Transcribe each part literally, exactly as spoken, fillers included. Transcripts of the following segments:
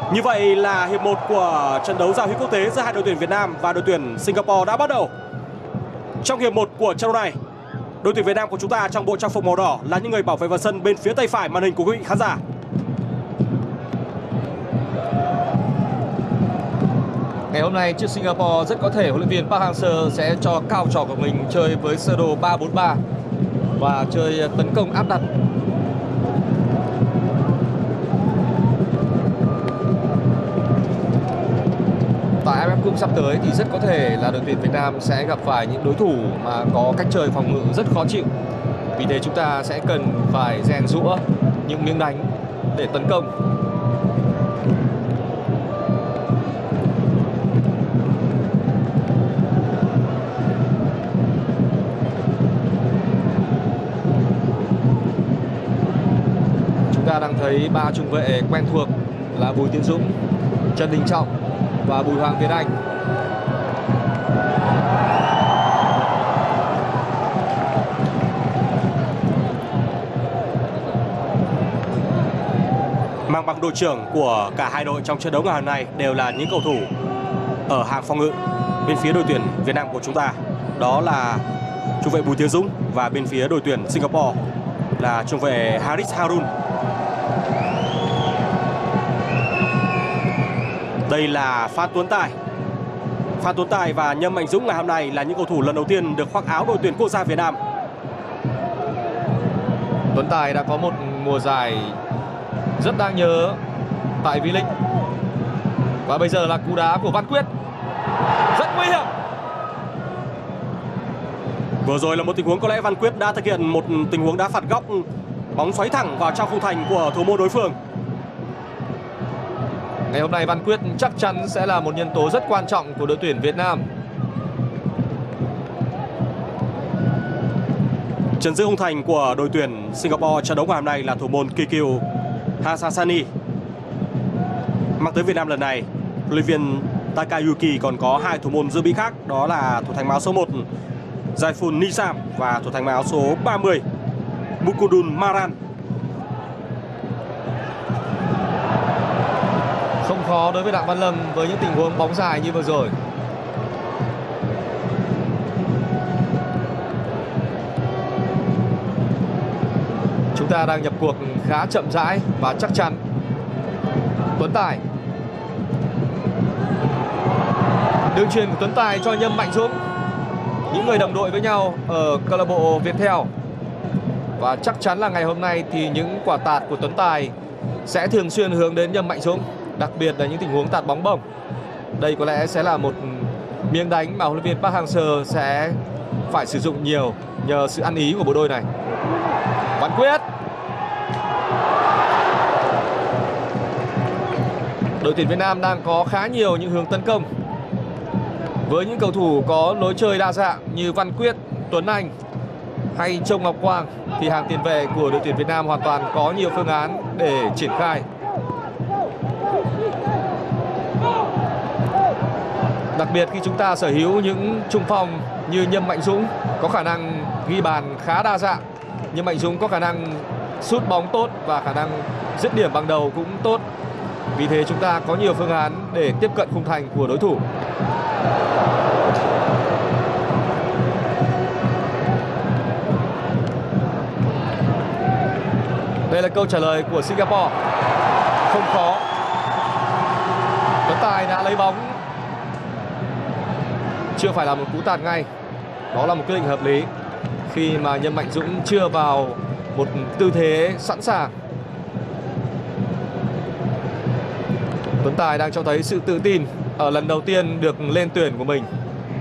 Như vậy là hiệp một của trận đấu giao hữu quốc tế giữa hai đội tuyển Việt Nam và đội tuyển Singapore đã bắt đầu. Trong hiệp một của trận đấu này, đội tuyển Việt Nam của chúng ta trong bộ trang phục màu đỏ là những người bảo vệ vào sân bên phía tay phải màn hình của quý vị khán giả. Ngày hôm nay trước Singapore rất có thể huấn luyện viên Park Hang-seo sẽ cho cao trò của mình chơi với sơ đồ ba bốn ba và chơi tấn công áp đặt. Tại a ép ép Cup sắp tới thì rất có thể là đội tuyển Việt Nam sẽ gặp phải những đối thủ mà có cách chơi phòng ngự rất khó chịu. Vì thế chúng ta sẽ cần phải rèn giũa những miếng đánh để tấn công. Chúng ta đang thấy ba trung vệ quen thuộc là Bùi Tiến Dũng, Trần Đình Trọng và Bùi Hoàng Việt Anh. Mang bằng đội trưởng của cả hai đội trong trận đấu ngày hôm nay đều là những cầu thủ ở hàng phòng ngự bên phía đội tuyển Việt Nam của chúng ta. Đó là trung vệ Bùi Tiến Dũng và bên phía đội tuyển Singapore là trung vệ Haris Harun. Đây là Phan Tuấn Tài. Phan Tuấn Tài và Nhâm Mạnh Dũng ngày hôm nay là những cầu thủ lần đầu tiên được khoác áo đội tuyển quốc gia Việt Nam. Tuấn Tài đã có một mùa giải rất đáng nhớ tại V-League. Và bây giờ là cú đá của Văn Quyết. Rất nguy hiểm. Vừa rồi là một tình huống có lẽ Văn Quyết đã thực hiện một tình huống đá phạt góc, bóng xoáy thẳng vào trong khung thành của thủ môn đối phương. Ngày hôm nay Văn Quyết chắc chắn sẽ là một nhân tố rất quan trọng của đội tuyển Việt Nam. Chân giữ khung thành của đội tuyển Singapore trận đấu ngày hôm nay là thủ môn Kikyo Hasasani. Mang tới Việt Nam lần này, huấn luyện viên Takayuki còn có hai thủ môn dự bị khác, đó là thủ thành áo số một Jaiful Nisam và thủ thành áo số ba mươi Mukudun Maran. Không khó đối với Đặng Văn Lâm với những tình huống bóng dài như vừa rồi. Chúng ta đang nhập cuộc khá chậm rãi và chắc chắn. Tuấn Tài. Đường chuyền của Tuấn Tài cho Nhâm Mạnh Dũng, những người đồng đội với nhau ở câu lạc bộ Viettel. Và chắc chắn là ngày hôm nay thì những quả tạt của Tuấn Tài sẽ thường xuyên hướng đến Nhâm Mạnh Dũng, đặc biệt là những tình huống tạt bóng bổng. Đây có lẽ sẽ là một miếng đánh mà huấn luyện viên Park Hang-seo sẽ phải sử dụng nhiều nhờ sự ăn ý của bộ đôi này. Văn Quyết. Đội tuyển Việt Nam đang có khá nhiều những hướng tấn công với những cầu thủ có lối chơi đa dạng như Văn Quyết, Tuấn Anh hay Châu Ngọc Quang, thì hàng tiền vệ của đội tuyển Việt Nam hoàn toàn có nhiều phương án để triển khai. Đặc biệt khi chúng ta sở hữu những trung phong như Nhâm Mạnh Dũng có khả năng ghi bàn khá đa dạng. Nhâm Mạnh Dũng có khả năng sút bóng tốt và khả năng dứt điểm bằng đầu cũng tốt. Vì thế chúng ta có nhiều phương án để tiếp cận khung thành của đối thủ. Đây là câu trả lời của Singapore. Không khó. Tuấn Tài đã lấy bóng. Chưa phải là một cú tạt ngay. Đó là một quyết định hợp lý khi mà Nhâm Mạnh Dũng chưa vào một tư thế sẵn sàng. Tuấn Tài đang cho thấy sự tự tin ở lần đầu tiên được lên tuyển của mình.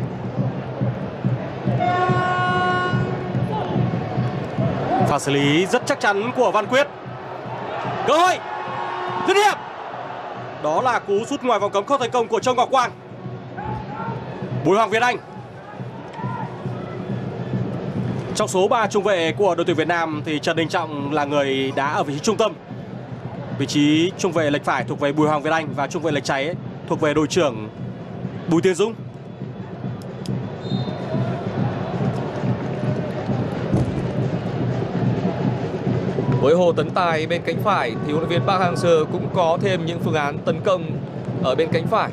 Pha xử lý rất chắc chắn của Văn Quyết. Cơ hội dứt điểm. Đó là cú sút ngoài vòng cấm không thành công của Châu Ngọc Quang. Bùi Hoàng Việt Anh. Trong số ba trung vệ của đội tuyển Việt Nam thì Trần Đình Trọng là người đá ở vị trí trung tâm. Vị trí trung vệ lệch phải thuộc về Bùi Hoàng Việt Anh và trung vệ lệch trái thuộc về đội trưởng Bùi Tiến Dũng. Với Hồ Tấn Tài bên cánh phải thì huấn luyện viên Park Hang-seo cũng có thêm những phương án tấn công ở bên cánh phải.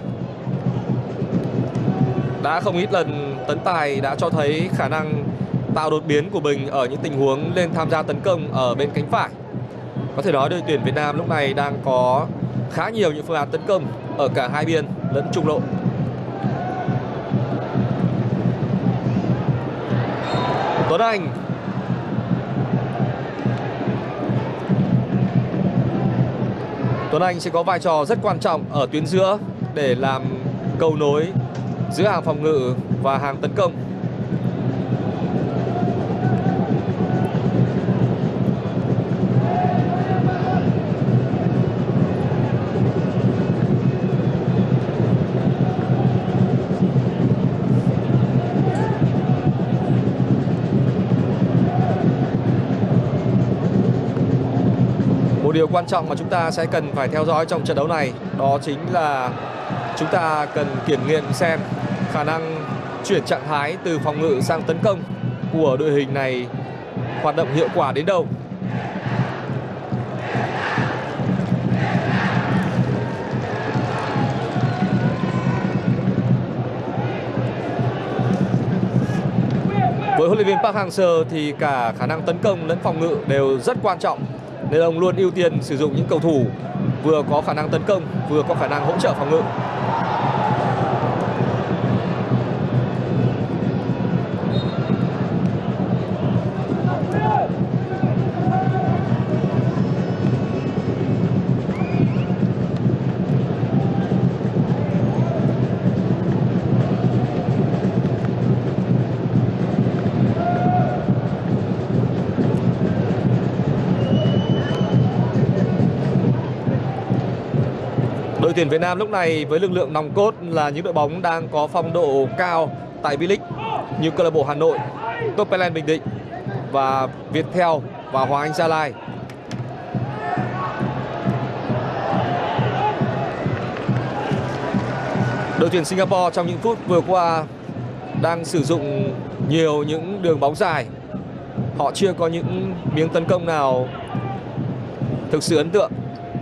Đã không ít lần Tấn Tài đã cho thấy khả năng tạo đột biến của mình ở những tình huống lên tham gia tấn công ở bên cánh phải. Có thể nói đội tuyển Việt Nam lúc này đang có khá nhiều những phương án tấn công ở cả hai biên lẫn trung lộ. Tuấn Anh. Tuấn Anh sẽ có vai trò rất quan trọng ở tuyến giữa để làm cầu nối giữa hàng phòng ngự và hàng tấn công. Một điều quan trọng mà chúng ta sẽ cần phải theo dõi trong trận đấu này đó chính là chúng ta cần kiểm nghiệm xem khả năng chuyển trạng thái từ phòng ngự sang tấn công của đội hình này hoạt động hiệu quả đến đâu. Với huấn luyện viên Park Hang-seo thì cả khả năng tấn công lẫn phòng ngự đều rất quan trọng, nên ông luôn ưu tiên sử dụng những cầu thủ vừa có khả năng tấn công vừa có khả năng hỗ trợ phòng ngự. Đội tuyển Việt Nam lúc này với lực lượng nòng cốt là những đội bóng đang có phong độ cao tại V-League như câu lạc bộ Hà Nội, Topelen Bình Định và Viettel và Hoàng Anh Gia Lai. Đội tuyển Singapore trong những phút vừa qua đang sử dụng nhiều những đường bóng dài. Họ chưa có những miếng tấn công nào thực sự ấn tượng.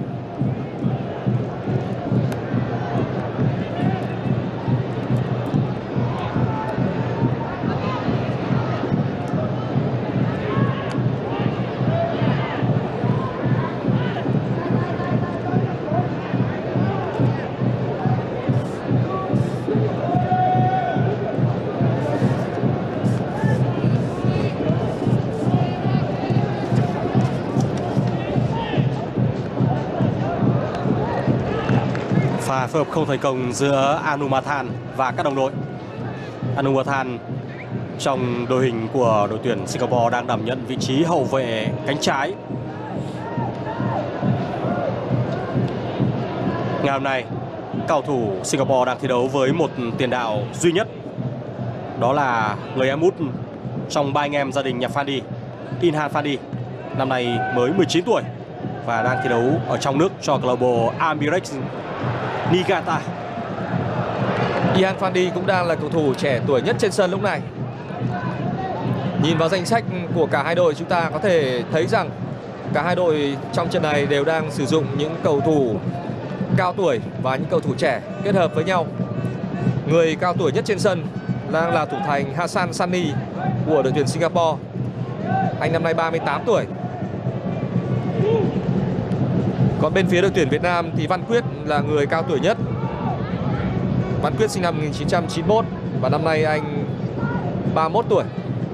Pha phối hợp không thành công giữa Anumathan và các đồng đội. Anumathan trong đội hình của đội tuyển Singapore đang đảm nhận vị trí hậu vệ cánh trái. Ngày hôm nay, cầu thủ Singapore đang thi đấu với một tiền đạo duy nhất. Đó là người em út trong ba anh em gia đình nhà Fandi, Inhan Fandi. Năm nay mới mười chín tuổi và đang thi đấu ở trong nước cho câu lạc bộ Emirates Niigata. Inhan Fandi cũng đang là cầu thủ trẻ tuổi nhất trên sân lúc này. Nhìn vào danh sách của cả hai đội, chúng ta có thể thấy rằng cả hai đội trong trận này đều đang sử dụng những cầu thủ cao tuổi và những cầu thủ trẻ kết hợp với nhau. Người cao tuổi nhất trên sân đang là thủ thành Hassan Sani của đội tuyển Singapore. Anh năm nay ba mươi tám tuổi. Còn bên phía đội tuyển Việt Nam thì Văn Quyết là người cao tuổi nhất. Văn Quyết sinh năm một nghìn chín trăm chín mươi mốt và năm nay anh ba mươi mốt tuổi.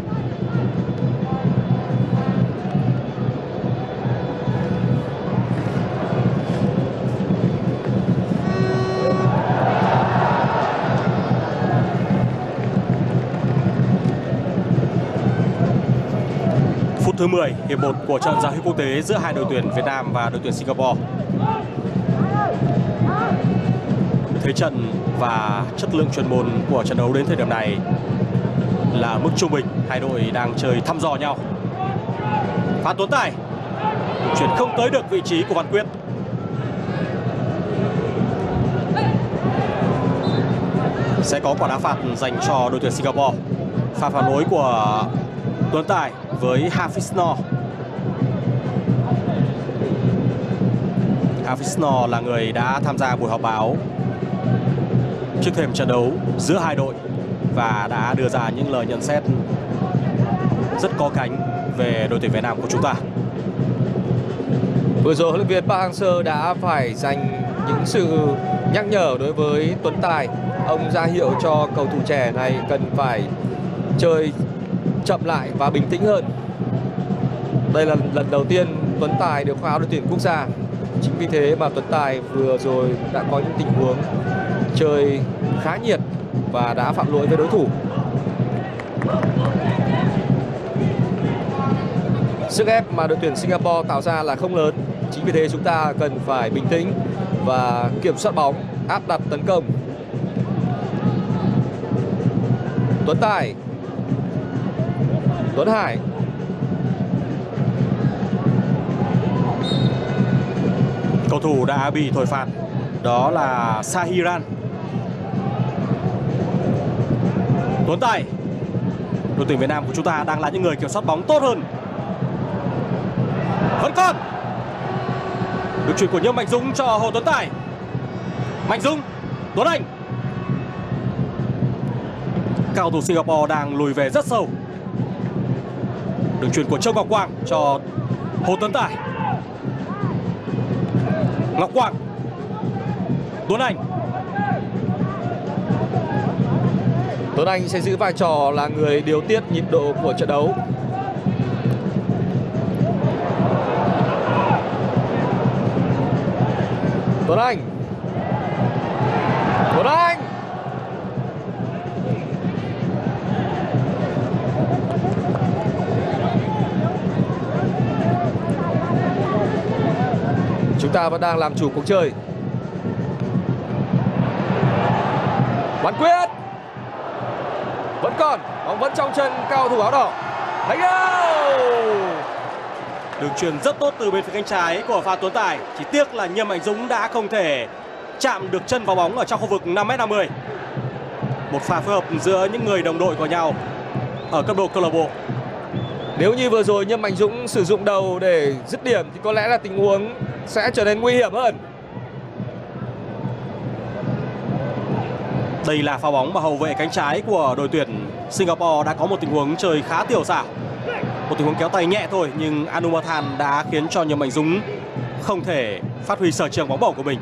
Phút thứ mười hiệp một của trận giao hữu quốc tế giữa hai đội tuyển Việt Nam và đội tuyển Singapore. Thế trận và chất lượng chuyên môn của trận đấu đến thời điểm này là mức trung bình. Hai đội đang chơi thăm dò nhau. Phan Tuấn Tài chuyển không tới được vị trí của Văn Quyết. Sẽ có quả đá phạt dành cho đội tuyển Singapore. Pha phản lỗi của Tuấn Tài với Hafiz Noor. Avisno là người đã tham gia buổi họp báo trước thềm trận đấu giữa hai đội và đã đưa ra những lời nhận xét rất có cánh về đội tuyển Việt Nam của chúng ta. Vừa rồi huấn luyện viên Park Hang-seo đã phải dành những sự nhắc nhở đối với Tuấn Tài. Ông ra hiệu cho cầu thủ trẻ này cần phải chơi chậm lại và bình tĩnh hơn. Đây là lần đầu tiên Tuấn Tài được khoác áo đội tuyển quốc gia. Chính vì thế mà Tuấn Tài vừa rồi đã có những tình huống chơi khá nhiệt và đã phạm lỗi với đối thủ. Sức ép mà đội tuyển Singapore tạo ra là không lớn. Chính vì thế chúng ta cần phải bình tĩnh và kiểm soát bóng, áp đặt tấn công. Tuấn Tài, Tuấn Hải, cầu thủ đã bị thổi phạt đó là Sahiran. Tuấn Tài, đội tuyển Việt Nam của chúng ta đang là những người kiểm soát bóng tốt hơn. Vẫn còn được chuyển của Nhâm Mạnh Dũng cho Hồ Tuấn Tài. Mạnh Dũng, Tuấn Anh. Cầu thủ Singapore đang lùi về rất sâu. Đường chuyền của Châu Ngọc Quang cho Hồ Tuấn Tài. Ngọc Quang, Tuấn Anh. Tuấn Anh sẽ giữ vai trò là người điều tiết nhịp độ của trận đấu. Tuấn Anh, Tuấn Anh. Chúng ta vẫn đang làm chủ cuộc chơi. Văn Quyết vẫn còn, bóng vẫn trong chân cao thủ áo đỏ. Đánh đâu! Đường chuyền rất tốt từ bên phía cánh trái của Phan Tuấn Tài. Chỉ tiếc là Nhâm Mạnh Dũng đã không thể chạm được chân vào bóng ở trong khu vực năm mét năm mươi. Một pha phối hợp giữa những người đồng đội của nhau ở cấp độ câu lạc bộ. Nếu như vừa rồi Nhâm Mạnh Dũng sử dụng đầu để dứt điểm thì có lẽ là tình huống sẽ trở nên nguy hiểm hơn. Đây là pha bóng mà hậu vệ cánh trái của đội tuyển Singapore đã có một tình huống chơi khá tiểu xảo. Một tình huống kéo tay nhẹ thôi nhưng Anumathan đã khiến cho Nhâm Mạnh Dũng không thể phát huy sở trường bóng bổng của mình.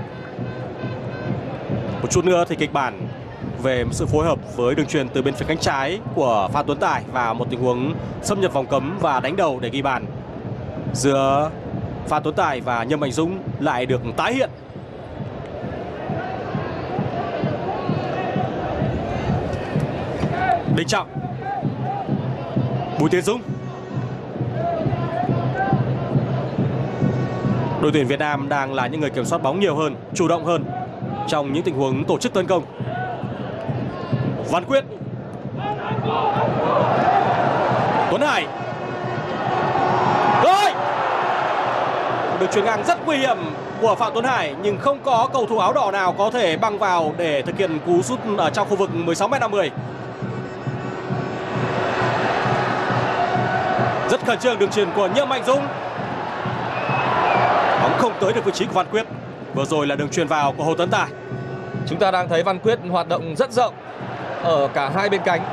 Một chút nữa thì kịch bản về sự phối hợp với đường chuyền từ bên phía cánh trái của Phan Tuấn Tài và một tình huống xâm nhập vòng cấm và đánh đầu để ghi bàn giữa Phan Tuấn Tài và Nhâm Mạnh Dũng lại được tái hiện. Đình Trọng, Bùi Tiến Dũng. Đội tuyển Việt Nam đang là những người kiểm soát bóng nhiều hơn, chủ động hơn trong những tình huống tổ chức tấn công. Văn Quyết, Tuấn Hải. Rồi! Được chuyền ngang rất nguy hiểm của Phạm Tuấn Hải nhưng không có cầu thủ áo đỏ nào có thể băng vào để thực hiện cú sút ở trong khu vực mười sáu mét năm mươi. Rất khẩn trương đường chuyền của Nhâm Mạnh Dũng. Bóng không tới được vị trí của Văn Quyết. Vừa rồi là đường chuyền vào của Hồ Tuấn Tài. Chúng ta đang thấy Văn Quyết hoạt động rất rộng ở cả hai bên cánh.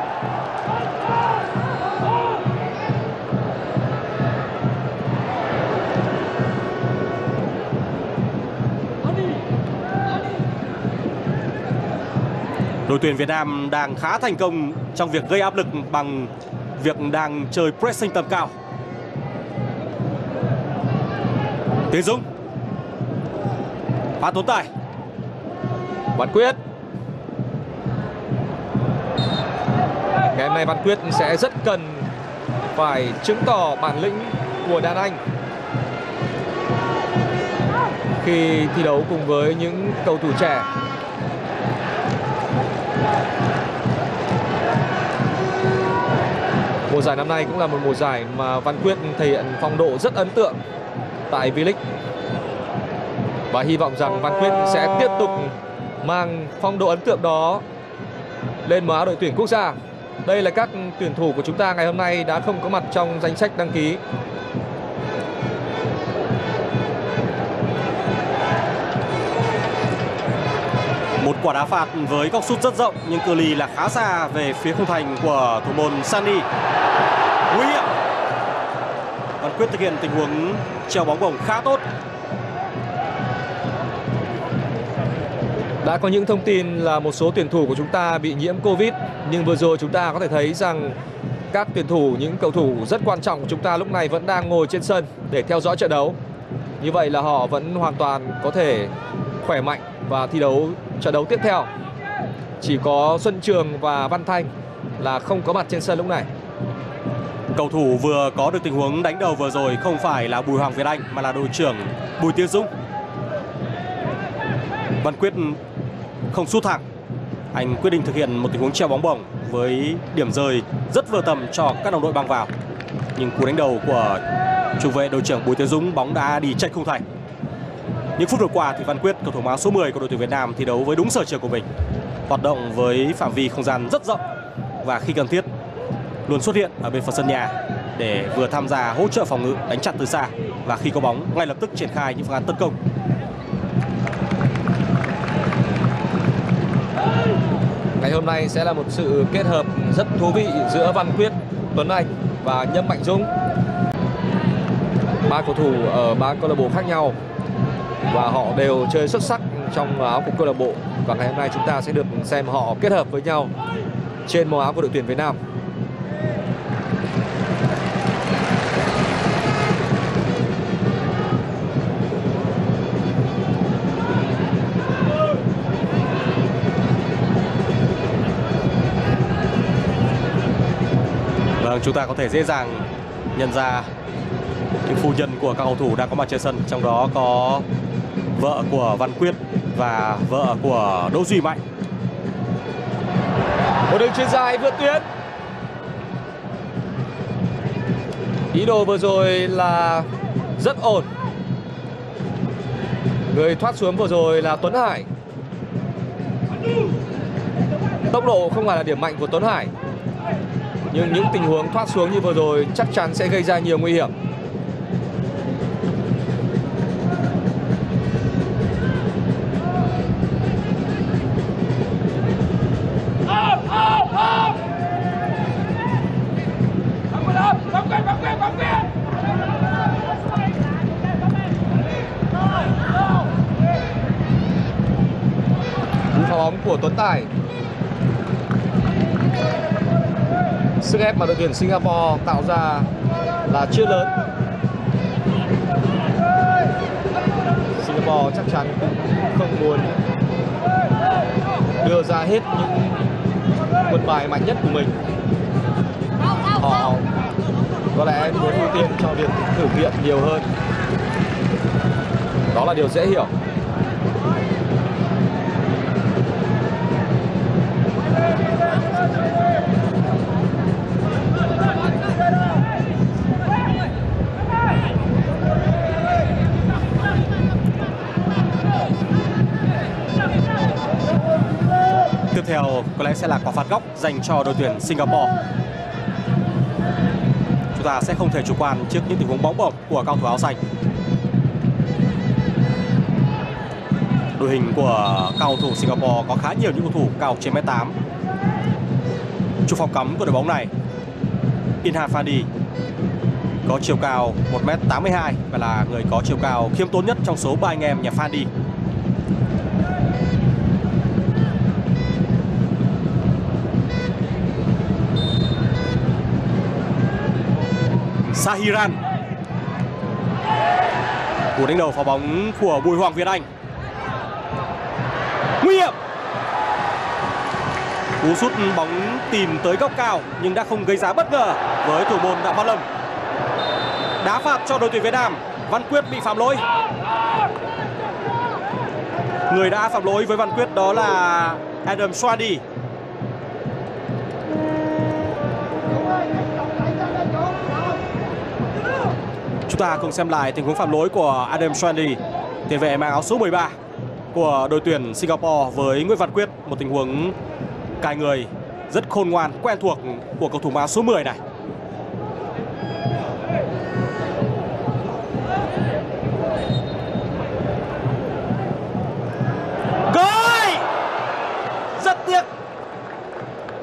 Đội tuyển Việt Nam đang khá thành công trong việc gây áp lực bằng việc đang chơi pressing tầm cao. Tiến Dũng, Phan Tuấn Tài, Văn Quyết. Ngày hôm nay Văn Quyết sẽ rất cần phải chứng tỏ bản lĩnh của đàn anh khi thi đấu cùng với những cầu thủ trẻ. Mùa giải năm nay cũng là một mùa giải mà Văn Quyết thể hiện phong độ rất ấn tượng tại V-League. Và hy vọng rằng Văn Quyết sẽ tiếp tục mang phong độ ấn tượng đó lên mớ áo đội tuyển quốc gia. Đây là các tuyển thủ của chúng ta ngày hôm nay đã không có mặt trong danh sách đăng ký. Một quả đá phạt với góc sút rất rộng nhưng cự ly là khá xa về phía khung thành của thủ môn Sunny. Nguy hiểm. Văn Quyết thực hiện tình huống treo bóng bổng khá tốt. Đã có những thông tin là một số tuyển thủ của chúng ta bị nhiễm Covid, nhưng vừa rồi chúng ta có thể thấy rằng các tuyển thủ, những cầu thủ rất quan trọng của chúng ta lúc này vẫn đang ngồi trên sân để theo dõi trận đấu. Như vậy là họ vẫn hoàn toàn có thể khỏe mạnh và thi đấu trận đấu tiếp theo. Chỉ có Xuân Trường và Văn Thanh là không có mặt trên sân lúc này. Cầu thủ vừa có được tình huống đánh đầu vừa rồi không phải là Bùi Hoàng Việt Anh mà là đội trưởng Bùi Tiến Dũng. Văn Quyết không sút thẳng. Anh quyết định thực hiện một tình huống treo bóng bổng với điểm rơi rất vừa tầm cho các đồng đội băng vào. Nhưng cú đánh đầu của trung vệ đội trưởng Bùi Tiến Dũng, bóng đã đi chệch khung thành. Những phút vừa qua thì Văn Quyết, cầu thủ áo số mười của đội tuyển Việt Nam, thi đấu với đúng sở trường của mình, hoạt động với phạm vi không gian rất rộng và khi cần thiết luôn xuất hiện ở bên phần sân nhà để vừa tham gia hỗ trợ phòng ngự, đánh chặn từ xa và khi có bóng ngay lập tức triển khai những phương án tấn công. Ngày hôm nay sẽ là một sự kết hợp rất thú vị giữa Văn Quyết, Tuấn Anh và Nhâm Mạnh Dũng. Ba cầu thủ ở ba câu lạc bộ khác nhau và họ đều chơi xuất sắc trong áo của câu lạc bộ, và ngày hôm nay chúng ta sẽ được xem họ kết hợp với nhau trên màu áo của đội tuyển Việt Nam. Vâng, chúng ta có thể dễ dàng nhận ra những phu nhân của các cầu thủ đang có mặt trên sân, trong đó có vợ của Văn Quyết và vợ của Đỗ Duy Mạnh. Một đường chuyền dài vượt tuyến. Ý đồ vừa rồi là rất ổn. Người thoát xuống vừa rồi là Tuấn Hải. Tốc độ không phải là điểm mạnh của Tuấn Hải, nhưng những tình huống thoát xuống như vừa rồi chắc chắn sẽ gây ra nhiều nguy hiểm. Cú phá bóng của Tuấn Tài. Sức ép mà đội tuyển Singapore tạo ra là chưa lớn. Singapore chắc chắn cũng không muốn đưa ra hết những quân bài mạnh nhất của mình. Họ có lẽ muốn ưu tiên cho việc thử nghiệm nhiều hơn. Đó là điều dễ hiểu. Tiếp theo có lẽ sẽ là quả phạt góc dành cho đội tuyển Singapore. Chúng ta sẽ không thể chủ quan trước những tình huống bóng bổng của cao thủ áo xanh. Đội hình của cao thủ Singapore có khá nhiều những cầu thủ cao trên mét tám. Chủ phòng cắm của đội bóng này, Inhan Fandi, có chiều cao một mét tám mươi hai và là người có chiều cao khiêm tốn nhất trong số ba anh em nhà Fandi. Sahiran. Cú đánh đầu phá bóng của Bùi Hoàng Việt Anh. Nguy hiểm. Cú sút bóng tìm tới góc cao nhưng đã không gây ra bất ngờ với thủ môn Đặng Văn Lâm. Đá phạt cho đội tuyển Việt Nam. Văn Quyết bị phạm lỗi. Người đã phạm lỗi với Văn Quyết đó là Adam Swadi. Chúng ta cùng xem lại tình huống phạm lỗi của Adam Swadi, tiền vệ mang áo số mười ba của đội tuyển Singapore với Nguyễn Văn Quyết. Một tình huống cài người rất khôn ngoan, quen thuộc của cầu thủ áo số mười này. Goal!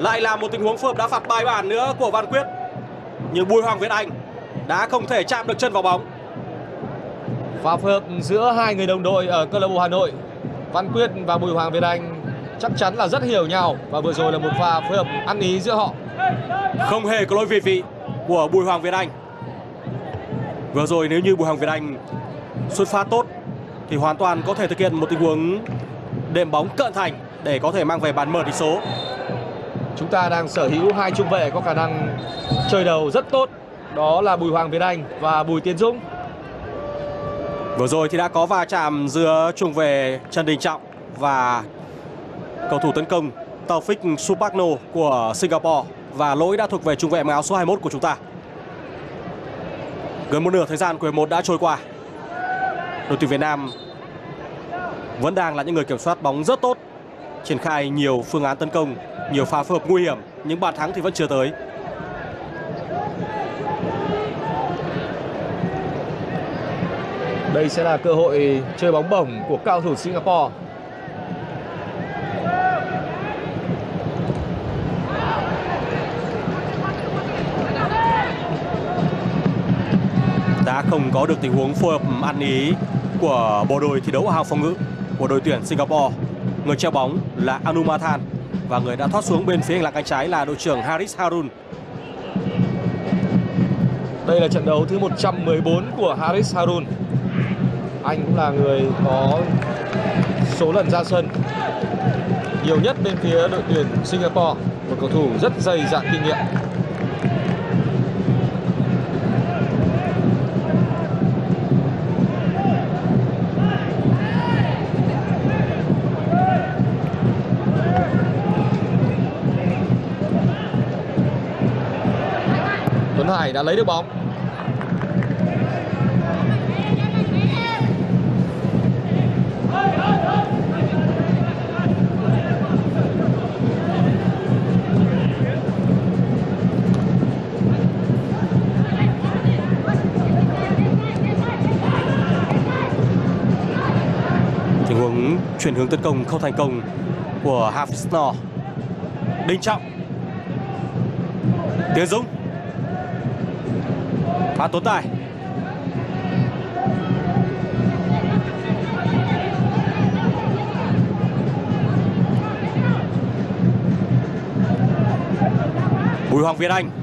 Lại là một tình huống phối hợp đá phạt bài bản nữa của Văn Quyết, nhưng Bùi Hoàng Việt Anh đã không thể chạm được chân vào bóng. Pha phối hợp giữa hai người đồng đội ở câu lạc bộ Hà Nội, Văn Quyết và Bùi Hoàng Việt Anh chắc chắn là rất hiểu nhau, và vừa rồi là một pha phối hợp ăn ý giữa họ. Không hề có lỗi việt vị của Bùi Hoàng Việt Anh. Vừa rồi nếu như Bùi Hoàng Việt Anh xuất phát tốt thì hoàn toàn có thể thực hiện một tình huống đệm bóng cận thành để có thể mang về bàn mở tỷ số. Chúng ta đang sở hữu hai trung vệ có khả năng chơi đầu rất tốt, đó là Bùi Hoàng Việt Anh và Bùi Tiến Dũng. Vừa rồi thì đã có va chạm giữa trung vệ Trần Đình Trọng và cầu thủ tấn công Taufik Supakno của Singapore, và lỗi đã thuộc về trung vệ mặc áo số hai mươi mốt của chúng ta. Gần một nửa thời gian của hiệp một đã trôi qua. Đội tuyển Việt Nam vẫn đang là những người kiểm soát bóng rất tốt, triển khai nhiều phương án tấn công, nhiều pha phối hợp nguy hiểm, nhưng bàn thắng thì vẫn chưa tới. Đây sẽ là cơ hội chơi bóng bổng của cao thủ Singapore. Đã không có được tình huống phối hợp ăn ý của bộ đôi thi đấu hàng phòng ngự của đội tuyển Singapore. Người treo bóng là Anumathan và người đã thoát xuống bên phía hành lang cánh trái là đội trưởng Haris Harun. Đây là trận đấu thứ một trăm mười bốn của Haris Harun. Anh cũng là người có số lần ra sân nhiều nhất bên phía đội tuyển Singapore, một cầu thủ rất dày dạn kinh nghiệm. Tuấn Hải đã lấy được bóng. Tình huống chuyển hướng tấn công không thành công của Hafiz Noor. Đình Trọng, Tiến Dũng, Phan Tuấn Tài. Bùi Hoàng Việt Anh,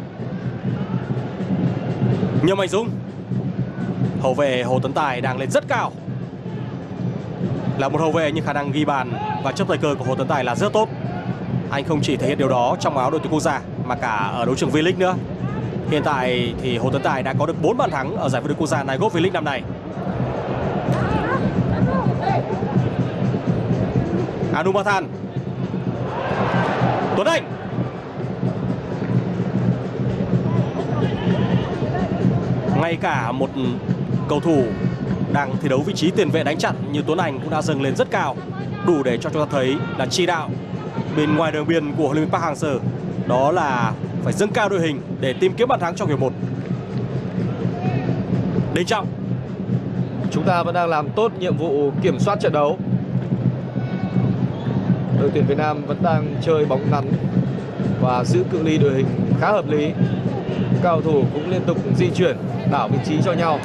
Nhâm Anh Dũng. Hậu vệ Hồ Tấn Tài đang lên rất cao. Là một hậu vệ nhưng khả năng ghi bàn và chấp thời cơ của Hồ Tấn Tài là rất tốt. Anh không chỉ thể hiện điều đó trong áo đội tuyển quốc gia mà cả ở đấu trường V-League nữa. Hiện tại thì Hồ Tấn Tài đã có được bốn bàn thắng ở giải vô địch quốc gia Nightgolf V-League năm nay. Anumathan, Tuấn Anh, ngay cả một cầu thủ đang thi đấu vị trí tiền vệ đánh chặn như Tuấn Anh cũng đã dâng lên rất cao, đủ để cho chúng ta thấy là chỉ đạo bên ngoài đường biên của huấn luyện viên Park Hang-seo đó là phải dâng cao đội hình để tìm kiếm bàn thắng trong hiệp một. Đình Trọng, chúng ta vẫn đang làm tốt nhiệm vụ kiểm soát trận đấu. Đội tuyển Việt Nam vẫn đang chơi bóng ngắn và giữ cự ly đội hình khá hợp lý. Cao thủ cũng liên tục di chuyển, đảo vị trí cho nhau.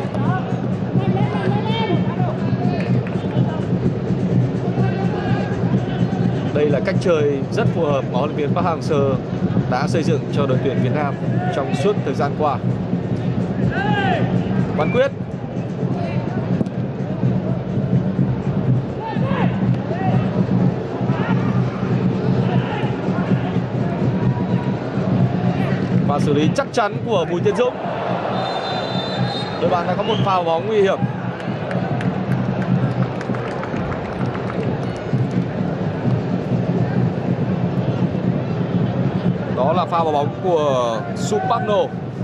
Đây là cách chơi rất phù hợp mà huấn luyện viên Park Hang-seo đã xây dựng cho đội tuyển Việt Nam trong suốt thời gian qua. Văn Quyết, và xử lý chắc chắn của Bùi Tiến Dũng. Đội bạn đã có một pha bóng nguy hiểm. Đó là pha vào bóng của Supakno.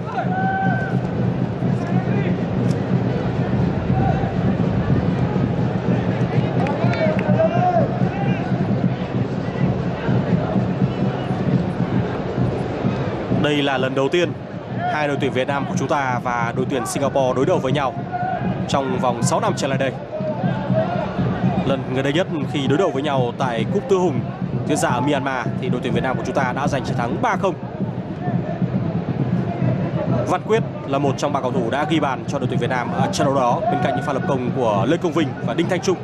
đây là lần đầu tiên hai đội tuyển Việt Nam của chúng ta và đội tuyển Singapore đối đầu với nhau trong vòng sáu năm trở lại đây. Lần gần đây nhất khi đối đầu với nhau tại Cúp Tư Hùng diễn ra ở Myanmar thì đội tuyển Việt Nam của chúng ta đã giành chiến thắng ba không. Văn Quyết là một trong ba cầu thủ đã ghi bàn cho đội tuyển Việt Nam ở trận đấu đó, bên cạnh những pha lập công của Lê Công Vinh và Đinh Thanh Trung.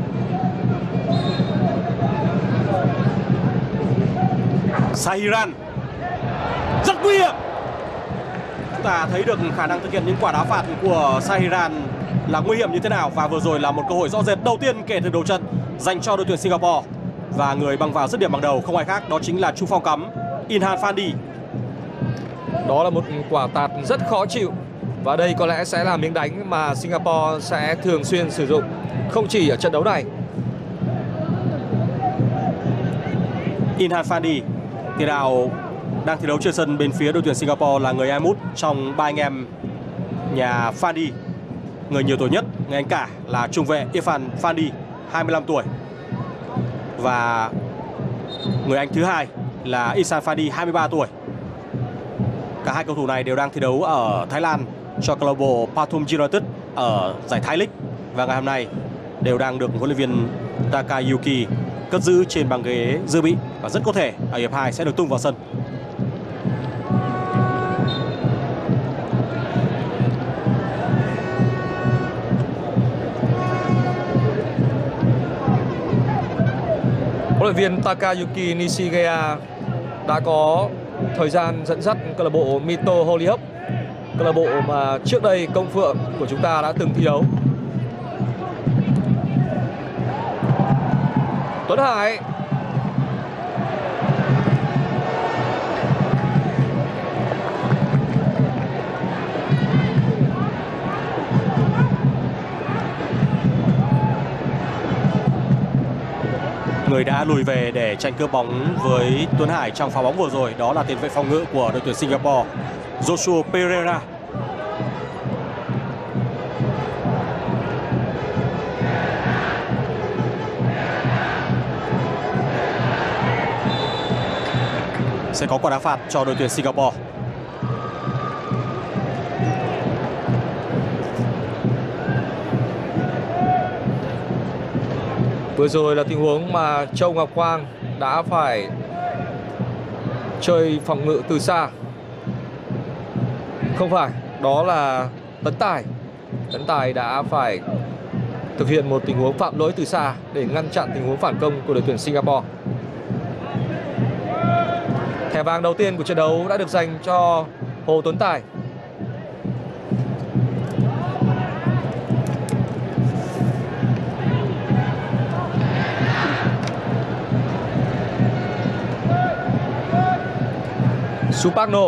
Sahiran rất nguy hiểm. Chúng ta thấy được khả năng thực hiện những quả đá phạt của Sahiran là nguy hiểm như thế nào, và vừa rồi là một cơ hội rõ rệt đầu tiên kể từ đầu trận dành cho đội tuyển Singapore, và người băng vào dứt điểm bằng đầu không ai khác đó chính là trung phong cắm Inhan Fandi. Đó là một quả tạt rất khó chịu, và đây có lẽ sẽ là miếng đánh mà Singapore sẽ thường xuyên sử dụng, không chỉ ở trận đấu này. Inhan Fandi, tiền đạo đang thi đấu trên sân bên phía đội tuyển Singapore, là người hai mươi mốt trong ba anh em nhà Fandi. Người nhiều tuổi nhất, người anh cả là trung vệ Irfan Fandi, hai mươi lăm tuổi, và người anh thứ hai là Isan Fandi, hai mươi ba tuổi. Cả hai cầu thủ này đều đang thi đấu ở Thái Lan cho câu lạc bộ Pathum United ở giải Thái League, và ngày hôm nay đều đang được huấn luyện viên Takayuki cất giữ trên băng ghế dự bị, và rất có thể ở hiệp hai sẽ được tung vào sân. Huấn luyện viên Takayuki Nishigaya đã có thời gian dẫn dắt câu lạc bộ Mito Holyoke, câu lạc bộ mà trước đây Công Phượng của chúng ta đã từng thi đấu. Tuấn Hải, người đã lùi về để tranh cướp bóng với Tuấn Hải trong pha bóng vừa rồi đó là tiền vệ phòng ngự của đội tuyển Singapore, Joshua Pereira. Sẽ có quả đá phạt cho đội tuyển Singapore. vừa rồi là tình huống mà Châu Ngọc Quang đã phải chơi phòng ngự từ xa. Không phải, đó là Tấn Tài. Tấn Tài đã phải thực hiện một tình huống phạm lỗi từ xa để ngăn chặn tình huống phản công của đội tuyển Singapore. Thẻ vàng đầu tiên của trận đấu đã được dành cho Hồ Tuấn Tài. Supagno.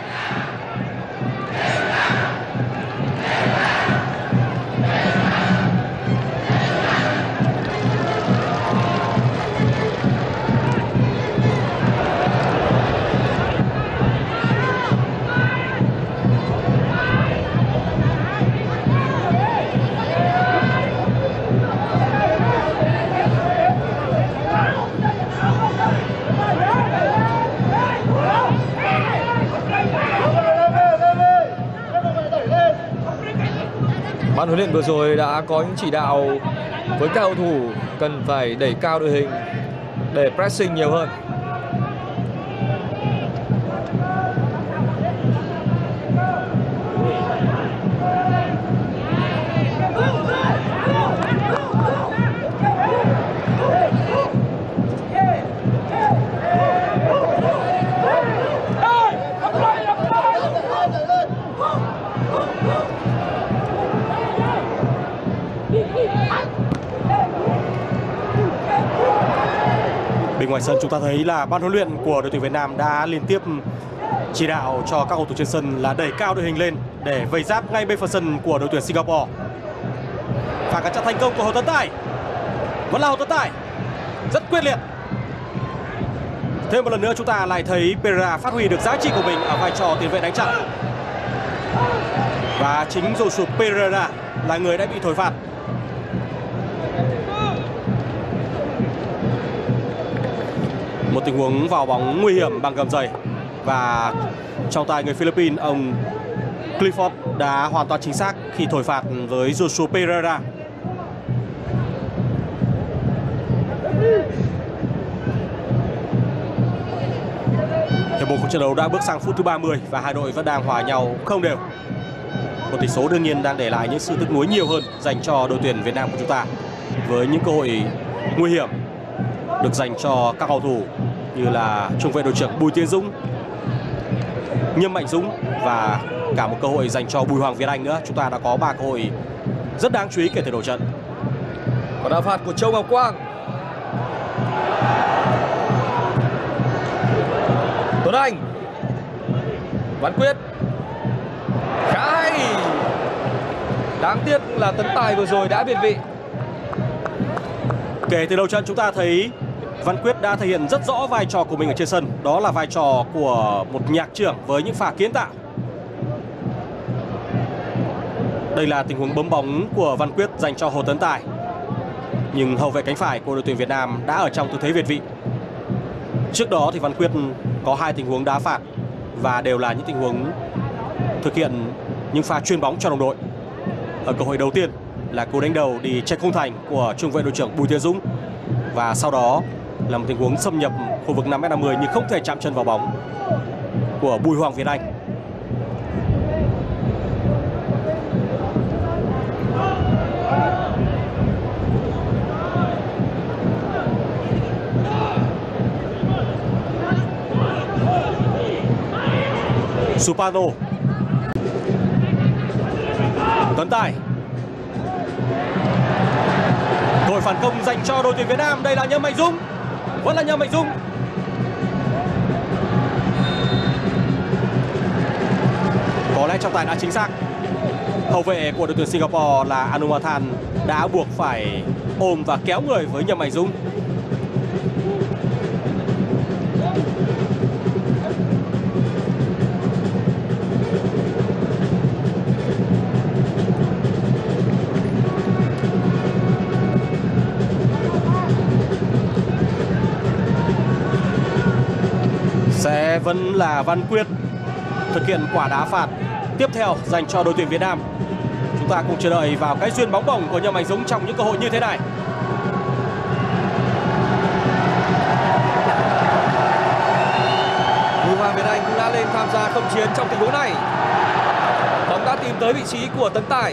Ban huấn luyện vừa rồi đã có những chỉ đạo với các cầu thủ cần phải đẩy cao đội hình để pressing nhiều hơn. Bên ngoài sân chúng ta thấy là ban huấn luyện của đội tuyển Việt Nam đã liên tiếp chỉ đạo cho các cầu thủ trên sân là đẩy cao đội hình lên để vây giáp ngay bên phần sân của đội tuyển Singapore. Phản cản chặn thành công của Hồ Tấn Tài, vẫn là Hồ Tấn Tài rất quyết liệt. Thêm một lần nữa chúng ta lại thấy Pereira phát huy được giá trị của mình ở vai trò tiền vệ đánh chặn, và chính Joshua Pereira là người đã bị thổi phạt. Một tình huống vào bóng nguy hiểm bằng gầm giày, và trong tay người Philippines, ông Clifford đã hoàn toàn chính xác khi thổi phạt với Joshua Pereira. Hiệp một của trận đấu đã bước sang phút thứ ba mươi và hai đội vẫn đang hòa nhau không đều. Một tỷ số đương nhiên đang để lại những sự tiếc nuối nhiều hơn dành cho đội tuyển Việt Nam của chúng ta, với những cơ hội nguy hiểm được dành cho các cầu thủ như là trung vệ đội trưởng Bùi Tiến Dũng, Nhâm Mạnh Dũng và cả một cơ hội dành cho Bùi Hoàng Việt Anh nữa. Chúng ta đã có ba cơ hội rất đáng chú ý kể từ đầu trận. Và đá phạt của Châu Ngọc Quang. Tuấn Anh, Văn Quyết, khá hay. Đáng tiếc là Tấn Tài vừa rồi đã biệt vị. Kể từ đầu trận chúng ta thấy Văn Quyết đã thể hiện rất rõ vai trò của mình ở trên sân. Đó là vai trò của một nhạc trưởng với những pha kiến tạo. Đây là tình huống bấm bóng của Văn Quyết dành cho Hồ Tấn Tài, nhưng hậu vệ cánh phải của đội tuyển Việt Nam đã ở trong tư thế việt vị. Trước đó thì Văn Quyết có hai tình huống đá phạt và đều là những tình huống thực hiện những pha chuyền bóng cho đồng đội. Ở cơ hội đầu tiên là cú đánh đầu đi chạy khung thành của trung vệ đội trưởng Bùi Tiến Dũng, và sau đó là một tình huống xâm nhập khu vực năm mét năm mươi nhưng không thể chạm chân vào bóng của Bùi Hoàng Việt Anh. Supano, Tấn Tài, cơ hội phản công dành cho đội tuyển Việt Nam. Đây là Nhâm Mạnh Dũng, vẫn là Nhâm Mạnh Dũng. Có lẽ trọng tài đã chính xác. Hậu vệ của đội tuyển Singapore là Anumathan đã buộc phải ôm và kéo người với Nhâm Mạnh Dũng. Sẽ vẫn là Văn Quyết thực hiện quả đá phạt tiếp theo dành cho đội tuyển Việt Nam. Chúng ta cùng chờ đợi vào cái duyên bóng bổng của Nhâm Mạnh Dũng trong những cơ hội như thế này. Bùi Hoàng Việt Anh cũng đã lên tham gia không chiến trong tình huống này. Bóng đã tìm tới vị trí của Tấn Tài.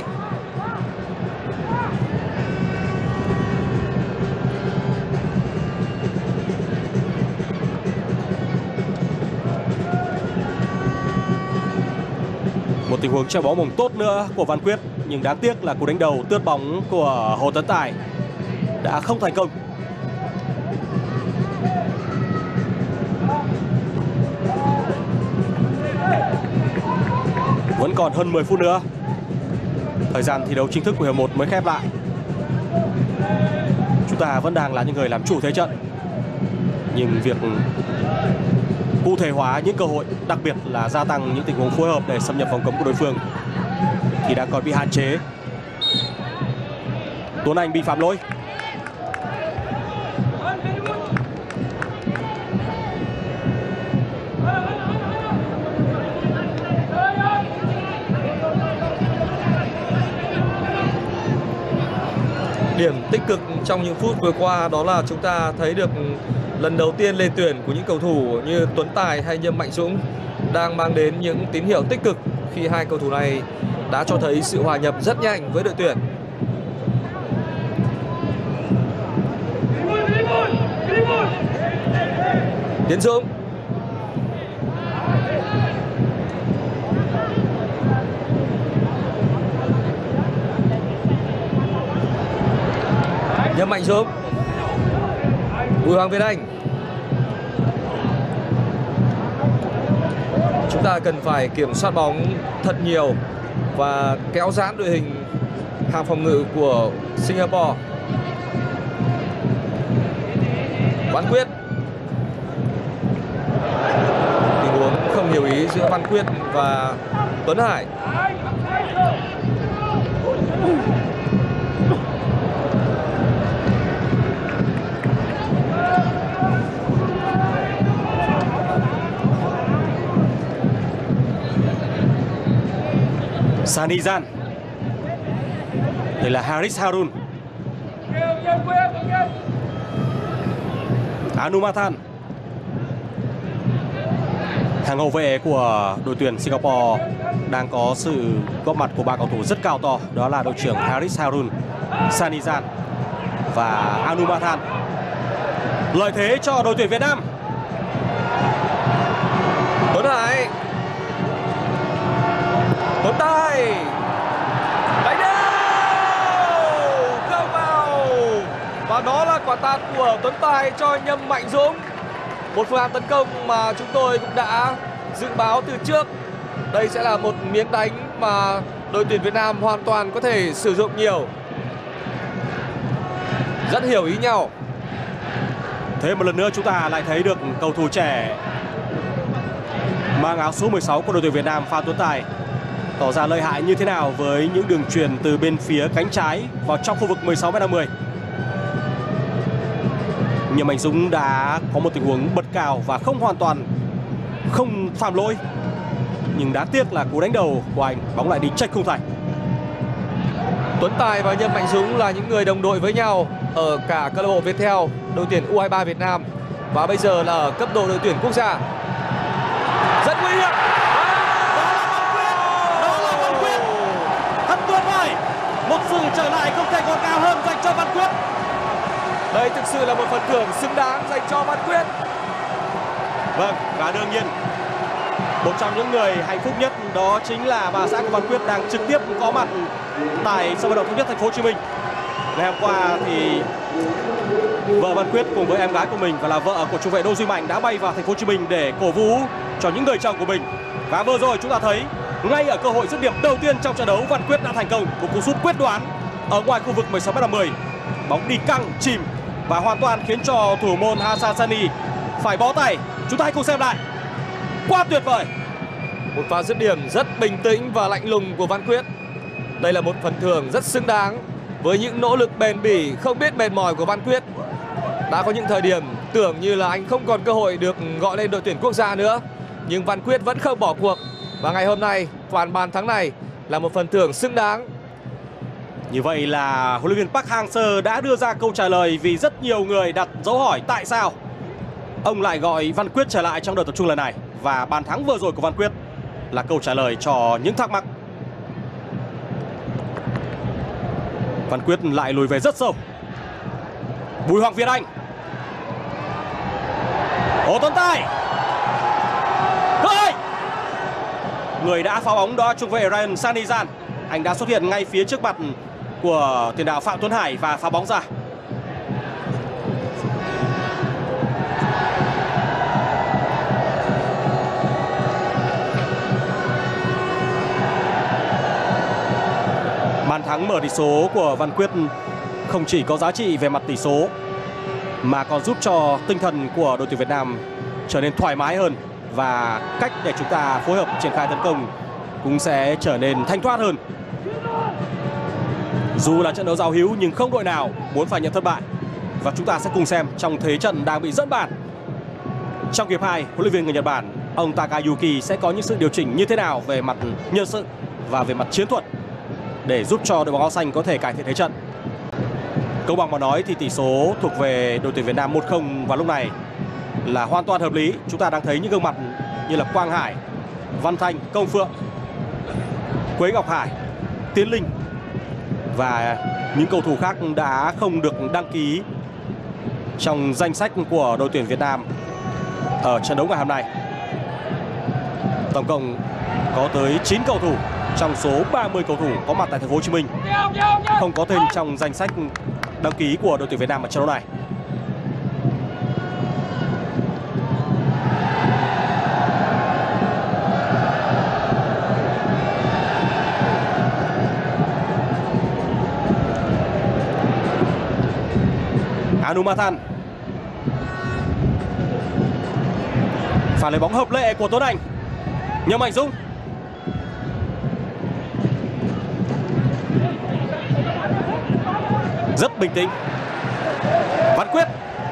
Một tình huống chơi bóng bổng tốt nữa của Văn Quyết, nhưng đáng tiếc là cú đánh đầu tước bóng của Hồ Tấn Tài đã không thành công. Vẫn còn hơn mười phút nữa, thời gian thi đấu chính thức của hiệp một mới khép lại. Chúng ta vẫn đang là những người làm chủ thế trận, nhưng việc cụ thể hóa những cơ hội, đặc biệt là gia tăng những tình huống phối hợp để xâm nhập vòng cấm của đối phương thì đang còn bị hạn chế. Tuấn Anh bị phạm lỗi. Điểm tích cực trong những phút vừa qua đó là chúng ta thấy được lần đầu tiên lên tuyển của những cầu thủ như Tuấn Tài hay Nhâm Mạnh Dũng đang mang đến những tín hiệu tích cực khi hai cầu thủ này đã cho thấy sự hòa nhập rất nhanh với đội tuyển. Tiến Dũng, Nhâm Mạnh Dũng, Bùi Hoàng Việt Anh. Chúng ta cần phải kiểm soát bóng thật nhiều và kéo giãn đội hình hàng phòng ngự của Singapore. Văn Quyết, tình huống không hiểu ý giữa Văn Quyết và Tuấn Hải. Sanizan. Đây là Haris Harun. Anumathan. Hàng hậu vệ của đội tuyển Singapore đang có sự góp mặt của ba cầu thủ rất cao to, đó là đội trưởng Haris Harun, Sanizan và Anumathan. Lợi thế cho đội tuyển Việt Nam. Tuấn Hải, Tuấn Tài đánh đâu không vào, và đó là quả tạt của Tuấn Tài cho Nhâm Mạnh Dũng. Một phương án tấn công mà chúng tôi cũng đã dự báo từ trước. Đây sẽ là một miếng đánh mà đội tuyển Việt Nam hoàn toàn có thể sử dụng nhiều. Rất hiểu ý nhau. Thêm một lần nữa chúng ta lại thấy được cầu thủ trẻ mang áo số mười sáu của đội tuyển Việt Nam, Phan Tuấn Tài, tỏ ra lợi hại như thế nào với những đường chuyền từ bên phía cánh trái vào trong khu vực mười sáu mét năm mươi. Nhâm Mạnh Dũng đã có một tình huống bật cao và không hoàn toàn không phạm lỗi, nhưng đáng tiếc là cú đánh đầu của anh, bóng lại đi chệch khung thành. Tuấn Tài và Nhâm Mạnh Dũng là những người đồng đội với nhau ở cả câu lạc bộ Viettel, đội tuyển U hai ba Việt Nam, và bây giờ là ở cấp độ đội tuyển quốc gia. Rất nguy hiểm. Đó là Văn Quyết. Thật tuyệt vời. Một sự trở lại không thể còn cao hơn dành cho Văn Quyết. Đây thực sự là một phần thưởng xứng đáng dành cho Văn Quyết. Vâng, và đương nhiên một trong những người hạnh phúc nhất đó chính là bà xã của Văn Quyết đang trực tiếp có mặt tại sân vận động Thống Nhất Thành phố Hồ Chí Minh. Ngày hôm qua thì vợ Văn Quyết cùng với em gái của mình và là vợ của trung vệ Đỗ Duy Mạnh đã bay vào Thành phố Hồ Chí Minh để cổ vũ cho những người chồng của mình. Và vừa rồi chúng ta thấy ngay ở cơ hội dứt điểm đầu tiên trong trận đấu, Văn Quyết đã thành công một cú sút quyết đoán ở ngoài khu vực mười sáu mét năm mươi. Bóng đi căng, chìm và hoàn toàn khiến cho thủ môn Hasan Sani phải bó tay. Chúng ta hãy cùng xem lại. Quá tuyệt vời. Một pha dứt điểm rất bình tĩnh và lạnh lùng của Văn Quyết. Đây là một phần thưởng rất xứng đáng với những nỗ lực bền bỉ không biết mệt mỏi của Văn Quyết. Đã có những thời điểm tưởng như là anh không còn cơ hội được gọi lên đội tuyển quốc gia nữa, nhưng Văn Quyết vẫn không bỏ cuộc. Và ngày hôm nay, toàn bàn thắng này là một phần thưởng xứng đáng. Như vậy là huấn luyện viên Park Hang-seo đã đưa ra câu trả lời, vì rất nhiều người đặt dấu hỏi tại sao ông lại gọi Văn Quyết trở lại trong đợt tập trung lần này. Và bàn thắng vừa rồi của Văn Quyết là câu trả lời cho những thắc mắc. Văn Quyết lại lùi về rất sâu. Bùi Hoàng Việt Anh, Hồ Tuấn Tài, ơi! Người đã phá bóng đó trung vệ Ryan Sanizan. Anh đã xuất hiện ngay phía trước mặt của tiền đạo Phạm Tuấn Hải và phá bóng ra. Bàn thắng mở tỷ số của Văn Quyết không chỉ có giá trị về mặt tỷ số mà còn giúp cho tinh thần của đội tuyển Việt Nam trở nên thoải mái hơn, và cách để chúng ta phối hợp triển khai tấn công cũng sẽ trở nên thanh thoát hơn. Dù là trận đấu giao hữu nhưng không đội nào muốn phải nhận thất bại, và chúng ta sẽ cùng xem trong thế trận đang bị dẫn bàn. Trong hiệp hai, huấn luyện viên người Nhật Bản ông Takayuki sẽ có những sự điều chỉnh như thế nào về mặt nhân sự và về mặt chiến thuật để giúp cho đội bóng áo xanh có thể cải thiện thế trận. Công bằng mà nói thì tỷ số thuộc về đội tuyển Việt Nam một không vào lúc này là hoàn toàn hợp lý. Chúng ta đang thấy những gương mặt như là Quang Hải, Văn Thanh, Công Phượng, Quế Ngọc Hải, Tiến Linh và những cầu thủ khác đã không được đăng ký trong danh sách của đội tuyển Việt Nam ở trận đấu ngày hôm nay. Tổng cộng có tới chín cầu thủ trong số ba mươi cầu thủ có mặt tại Thành phố Hồ Chí Minh không có tên trong danh sách đăng ký của đội tuyển Việt Nam ở trận đấu này. Anumathan, pha lấy bóng hợp lệ của Tuấn Anh. Nhâm Mạnh Dũng, rất bình tĩnh. Văn Quyết,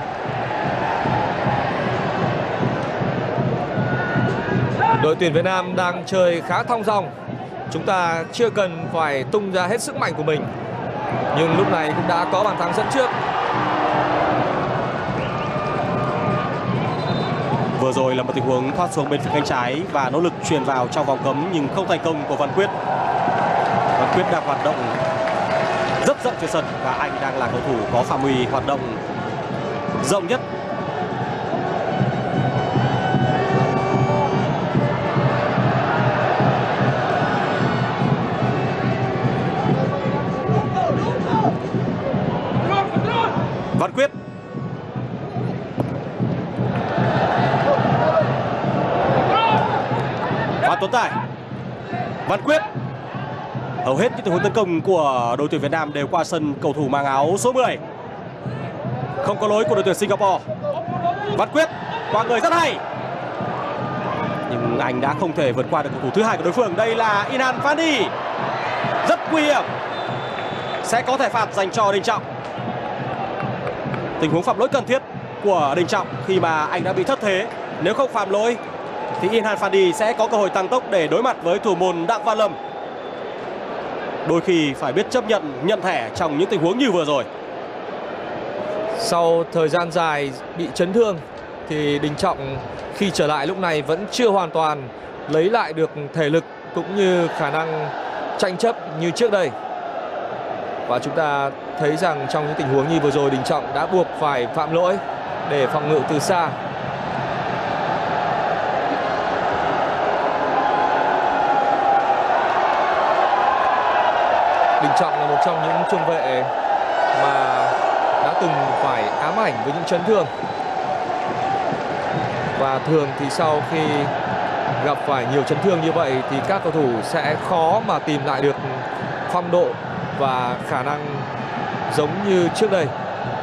đội tuyển Việt Nam đang chơi khá thong dong. Chúng ta chưa cần phải tung ra hết sức mạnh của mình, nhưng lúc này cũng đã có bàn thắng dẫn trước. Vừa rồi là một tình huống thoát xuống bên phía cánh trái và nỗ lực truyền vào trong vòng cấm nhưng không thành công của Văn Quyết. Văn Quyết đang hoạt động rất rộng trên sân và anh đang là cầu thủ có phạm vi hoạt động rộng nhất. Văn Quyết. Phan Tuấn Tài. Văn Quyết. Hầu hết những tình huống tấn công của đội tuyển Việt Nam đều qua sân cầu thủ mang áo số mười. Không có lỗi của đội tuyển Singapore. Văn Quyết qua người rất hay. Nhưng anh đã không thể vượt qua được cầu thủ thứ hai của đối phương. Đây là Inhan Fandi. Rất nguy hiểm. Sẽ có thẻ phạt dành cho Đình Trọng. Tình huống phạm lỗi cần thiết của Đình Trọng khi mà anh đã bị thất thế. Nếu không phạm lỗi thì Inhan Fandi sẽ có cơ hội tăng tốc để đối mặt với thủ môn Đặng Văn Lâm. Đôi khi phải biết chấp nhận nhận thẻ trong những tình huống như vừa rồi. Sau thời gian dài bị chấn thương thì Đình Trọng khi trở lại lúc này vẫn chưa hoàn toàn lấy lại được thể lực cũng như khả năng tranh chấp như trước đây. Và chúng ta thấy rằng trong những tình huống như vừa rồi, Đình Trọng đã buộc phải phạm lỗi để phòng ngự từ xa. Đình Trọng là một trong những trung vệ mà đã từng phải ám ảnh với những chấn thương. Và thường thì sau khi gặp phải nhiều chấn thương như vậy thì các cầu thủ sẽ khó mà tìm lại được phong độ và khả năng giống như trước đây.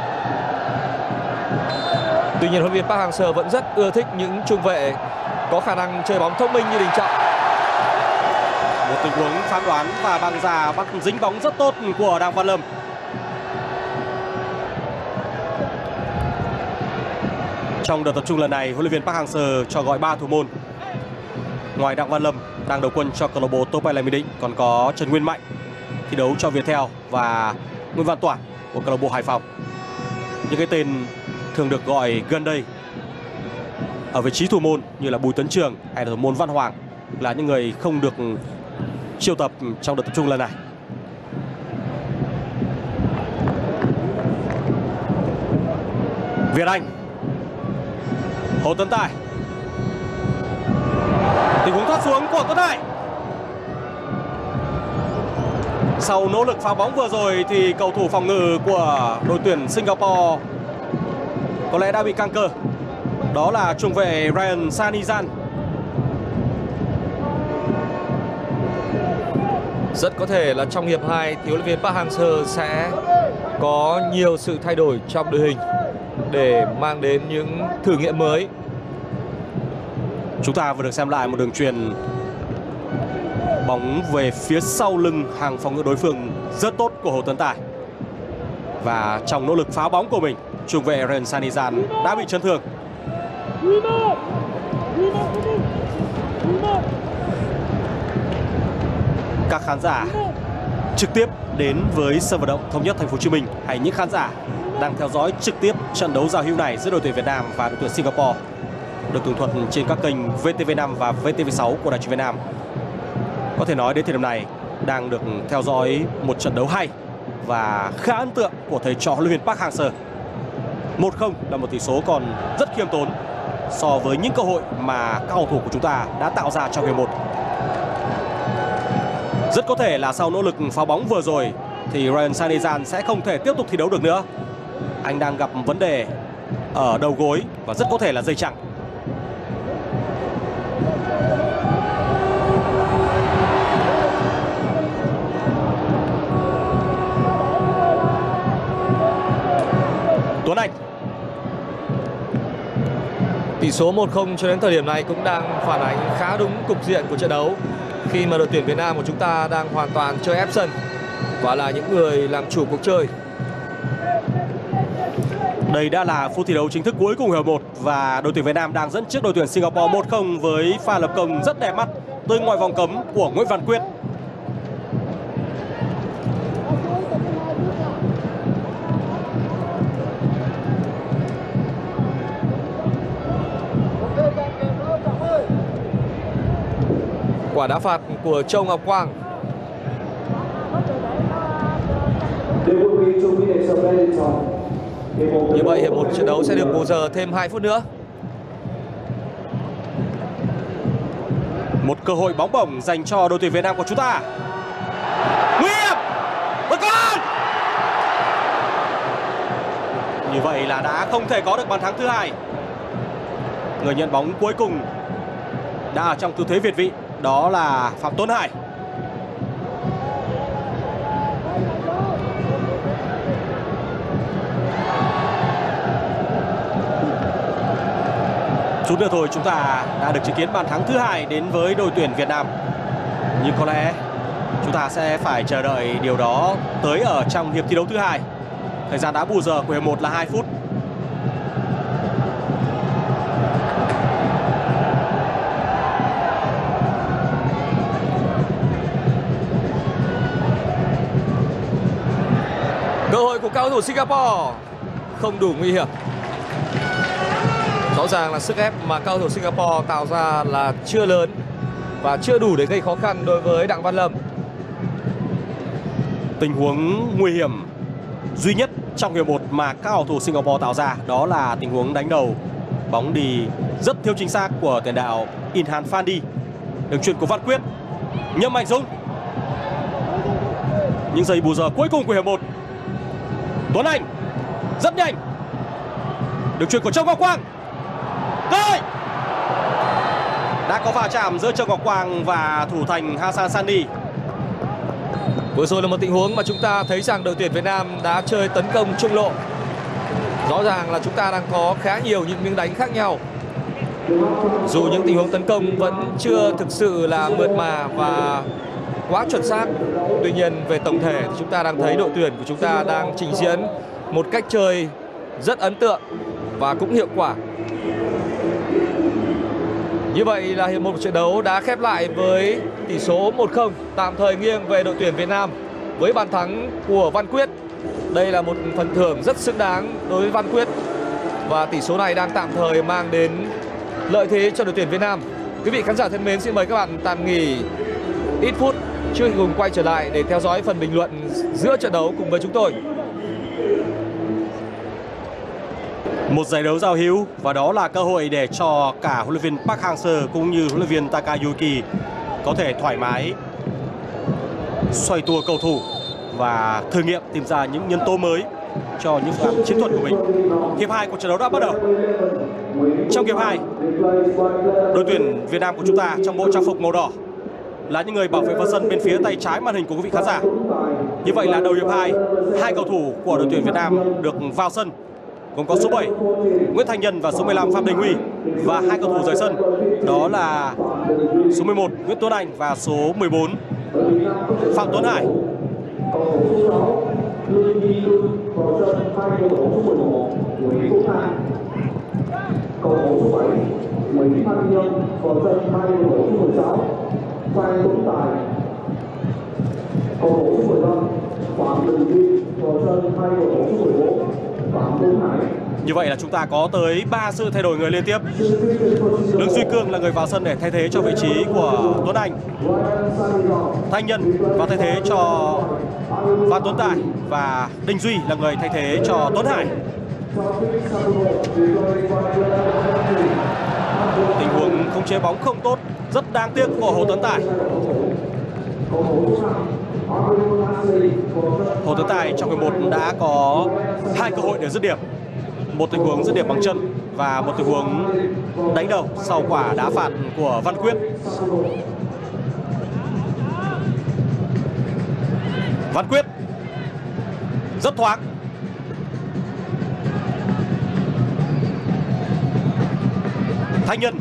Tuy nhiên huấn luyện viên Park Hang-seo vẫn rất ưa thích những trung vệ có khả năng chơi bóng thông minh như Đình Trọng. Một tình huống phán đoán và băng ra bắt dính bóng rất tốt của Đặng Văn Lâm. Trong đợt tập trung lần này, huấn luyện viên Park Hang-seo cho gọi ba thủ môn. Ngoài Đặng Văn Lâm đang đầu quân cho câu lạc bộ Topelec Bình Định, còn có Trần Nguyên Mạnh thi đấu cho Viettel và Nguyễn Văn Toản của câu lạc bộ Hải Phòng. Những cái tên thường được gọi gần đây ở vị trí thủ môn như là Bùi Tấn Trường hay là thủ môn Văn Hoàng là những người không được triệu tập trong đợt tập trung lần này. Việt Anh. Hồ Tấn Tài. Tình huống thoát xuống của Tuấn Tài. Sau nỗ lực phá bóng vừa rồi thì cầu thủ phòng ngự của đội tuyển Singapore có lẽ đã bị căng cơ. Đó là trung vệ Ryan Sanizan. Rất có thể là trong hiệp hai thì huấn luyện viên Park Hang-seo sẽ có nhiều sự thay đổi trong đội hình để mang đến những thử nghiệm mới. Chúng ta vừa được xem lại một đường truyền bóng về phía sau lưng hàng phòng ngự đối phương rất tốt của Hồ Tấn Tài. Và trong nỗ lực phá bóng của mình, trung vệ Ryan Sanizan đã bị chấn thương. Các khán giả trực tiếp đến với sân vận động Thống nhất Thành phố Hồ Chí Minh hay những khán giả đang theo dõi trực tiếp trận đấu giao hữu này giữa đội tuyển Việt Nam và đội tuyển Singapore được tường thuật trên các kênh vê tê vê năm và vê tê vê sáu của Đài Truyền Việt Nam, có thể nói đến thời điểm này đang được theo dõi một trận đấu hay và khá ấn tượng của thầy trò huấn luyện viên Park Hang-seo. một không là một tỷ số còn rất khiêm tốn so với những cơ hội mà các cầu thủ của chúng ta đã tạo ra trong hiệp một. Rất có thể là sau nỗ lực phá bóng vừa rồi thì Ryan Sanizan sẽ không thể tiếp tục thi đấu được nữa. Anh đang gặp vấn đề ở đầu gối và rất có thể là dây chằng. Tuấn Anh. Tỷ số một không cho đến thời điểm này cũng đang phản ánh khá đúng cục diện của trận đấu, khi mà đội tuyển Việt Nam của chúng ta đang hoàn toàn chơi ép sân và là những người làm chủ cuộc chơi. Đây đã là phút thi đấu chính thức cuối cùng hiệp một và đội tuyển Việt Nam đang dẫn trước đội tuyển Singapore một không với pha lập công rất đẹp mắt từ ngoài vòng cấm của Nguyễn Văn Quyết. Quả đá phạt của Châu Ngọc Quang. Như vậy hiệp một trận đấu sẽ được bù giờ thêm hai phút nữa. Một cơ hội bóng bổng dành cho đội tuyển Việt Nam của chúng ta. Nguy hiểm! Vẫn còn! Như vậy là đã không thể có được bàn thắng thứ hai. Người nhận bóng cuối cùng đã ở trong tư thế việt vị, đó là Phạm Tuấn Hải. Chút nữa thôi chúng ta đã được chứng kiến bàn thắng thứ hai đến với đội tuyển Việt Nam. Nhưng có lẽ chúng ta sẽ phải chờ đợi điều đó tới ở trong hiệp thi đấu thứ hai. Thời gian đá bù giờ của hiệp một là hai phút. Cơ hội của cao thủ Singapore không đủ nguy hiểm. Rõ ràng là sức ép mà cao thủ Singapore tạo ra là chưa lớn và chưa đủ để gây khó khăn đối với Đặng Văn Lâm. Tình huống nguy hiểm duy nhất trong hiệp một mà các cầu thủ Singapore tạo ra đó là tình huống đánh đầu. Bóng đi rất thiếu chính xác của tiền đạo Inhan Fandi. Đường chuyền của Văn Quyết. Nhâm Mạnh Dũng. Những giây bù giờ cuối cùng của hiệp một. Tuấn Anh rất nhanh. Đường chuyền của Châu Ngọc Quang. Rồi! Đã có va chạm giữa Châu Ngọc Quang và thủ thành Hassan Sani. Vừa rồi là một tình huống mà chúng ta thấy rằng đội tuyển Việt Nam đã chơi tấn công trung lộ. Rõ ràng là chúng ta đang có khá nhiều những miếng đánh khác nhau. Dù những tình huống tấn công vẫn chưa thực sự là mượt mà và quá chuẩn xác, tuy nhiên về tổng thể thì chúng ta đang thấy đội tuyển của chúng ta đang trình diễn một cách chơi rất ấn tượng và cũng hiệu quả. Như vậy là hiệp một trận đấu đã khép lại với tỷ số một không, tạm thời nghiêng về đội tuyển Việt Nam với bàn thắng của Văn Quyết. Đây là một phần thưởng rất xứng đáng đối với Văn Quyết và tỷ số này đang tạm thời mang đến lợi thế cho đội tuyển Việt Nam. Quý vị khán giả thân mến, xin mời các bạn tạm nghỉ ít phút trước khi cùng quay trở lại để theo dõi phần bình luận giữa trận đấu cùng với chúng tôi. Một giải đấu giao hữu và đó là cơ hội để cho cả huấn luyện viên Park Hang-seo cũng như huấn luyện viên Takayuki có thể thoải mái xoay tua cầu thủ và thử nghiệm tìm ra những nhân tố mới cho những pha chiến thuật của mình. Hiệp hai của trận đấu đã bắt đầu. Trong hiệp hai, đội tuyển Việt Nam của chúng ta trong bộ trang phục màu đỏ là những người bảo vệ phần sân bên phía tay trái màn hình của quý vị khán giả. Như vậy là đầu hiệp hai, hai cầu thủ của đội tuyển Việt Nam được vào sân, gồm có số bảy Nguyễn Thành Nhân và số mười lăm Phạm Đình Huy, và hai cầu thủ rời sân đó là số mười một Nguyễn Tuấn Anh và số mười bốn Phạm Tuấn Hải. Cầu thủ số bảy Nguyễn Thanh Nhân vào sân thay cầu thủ số mười sáu Phan Tuấn Tài. Cầu thủ số mười lăm Phạm Đình Huy vào sân thay cầu thủ số mười bốn Phạm Tuấn Hải. Như vậy là chúng ta có tới ba sự thay đổi người liên tiếp. Lương Duy Cương là người vào sân để thay thế cho vị trí của Tuấn Anh. Thanh Nhân vào thay thế cho Phan Tuấn Tài và Đình Duy là người thay thế cho Tuấn Hải. Tình huống khống chế bóng không tốt, rất đáng tiếc của Hồ Tấn Tài. Hồ Tấn Tài trong hiệp một đã có hai cơ hội để dứt điểm. Một tình huống dứt điểm bằng chân và một tình huống đánh đầu sau quả đá phạt của Văn Quyết. Văn Quyết rất thoáng. Thanh Nhân.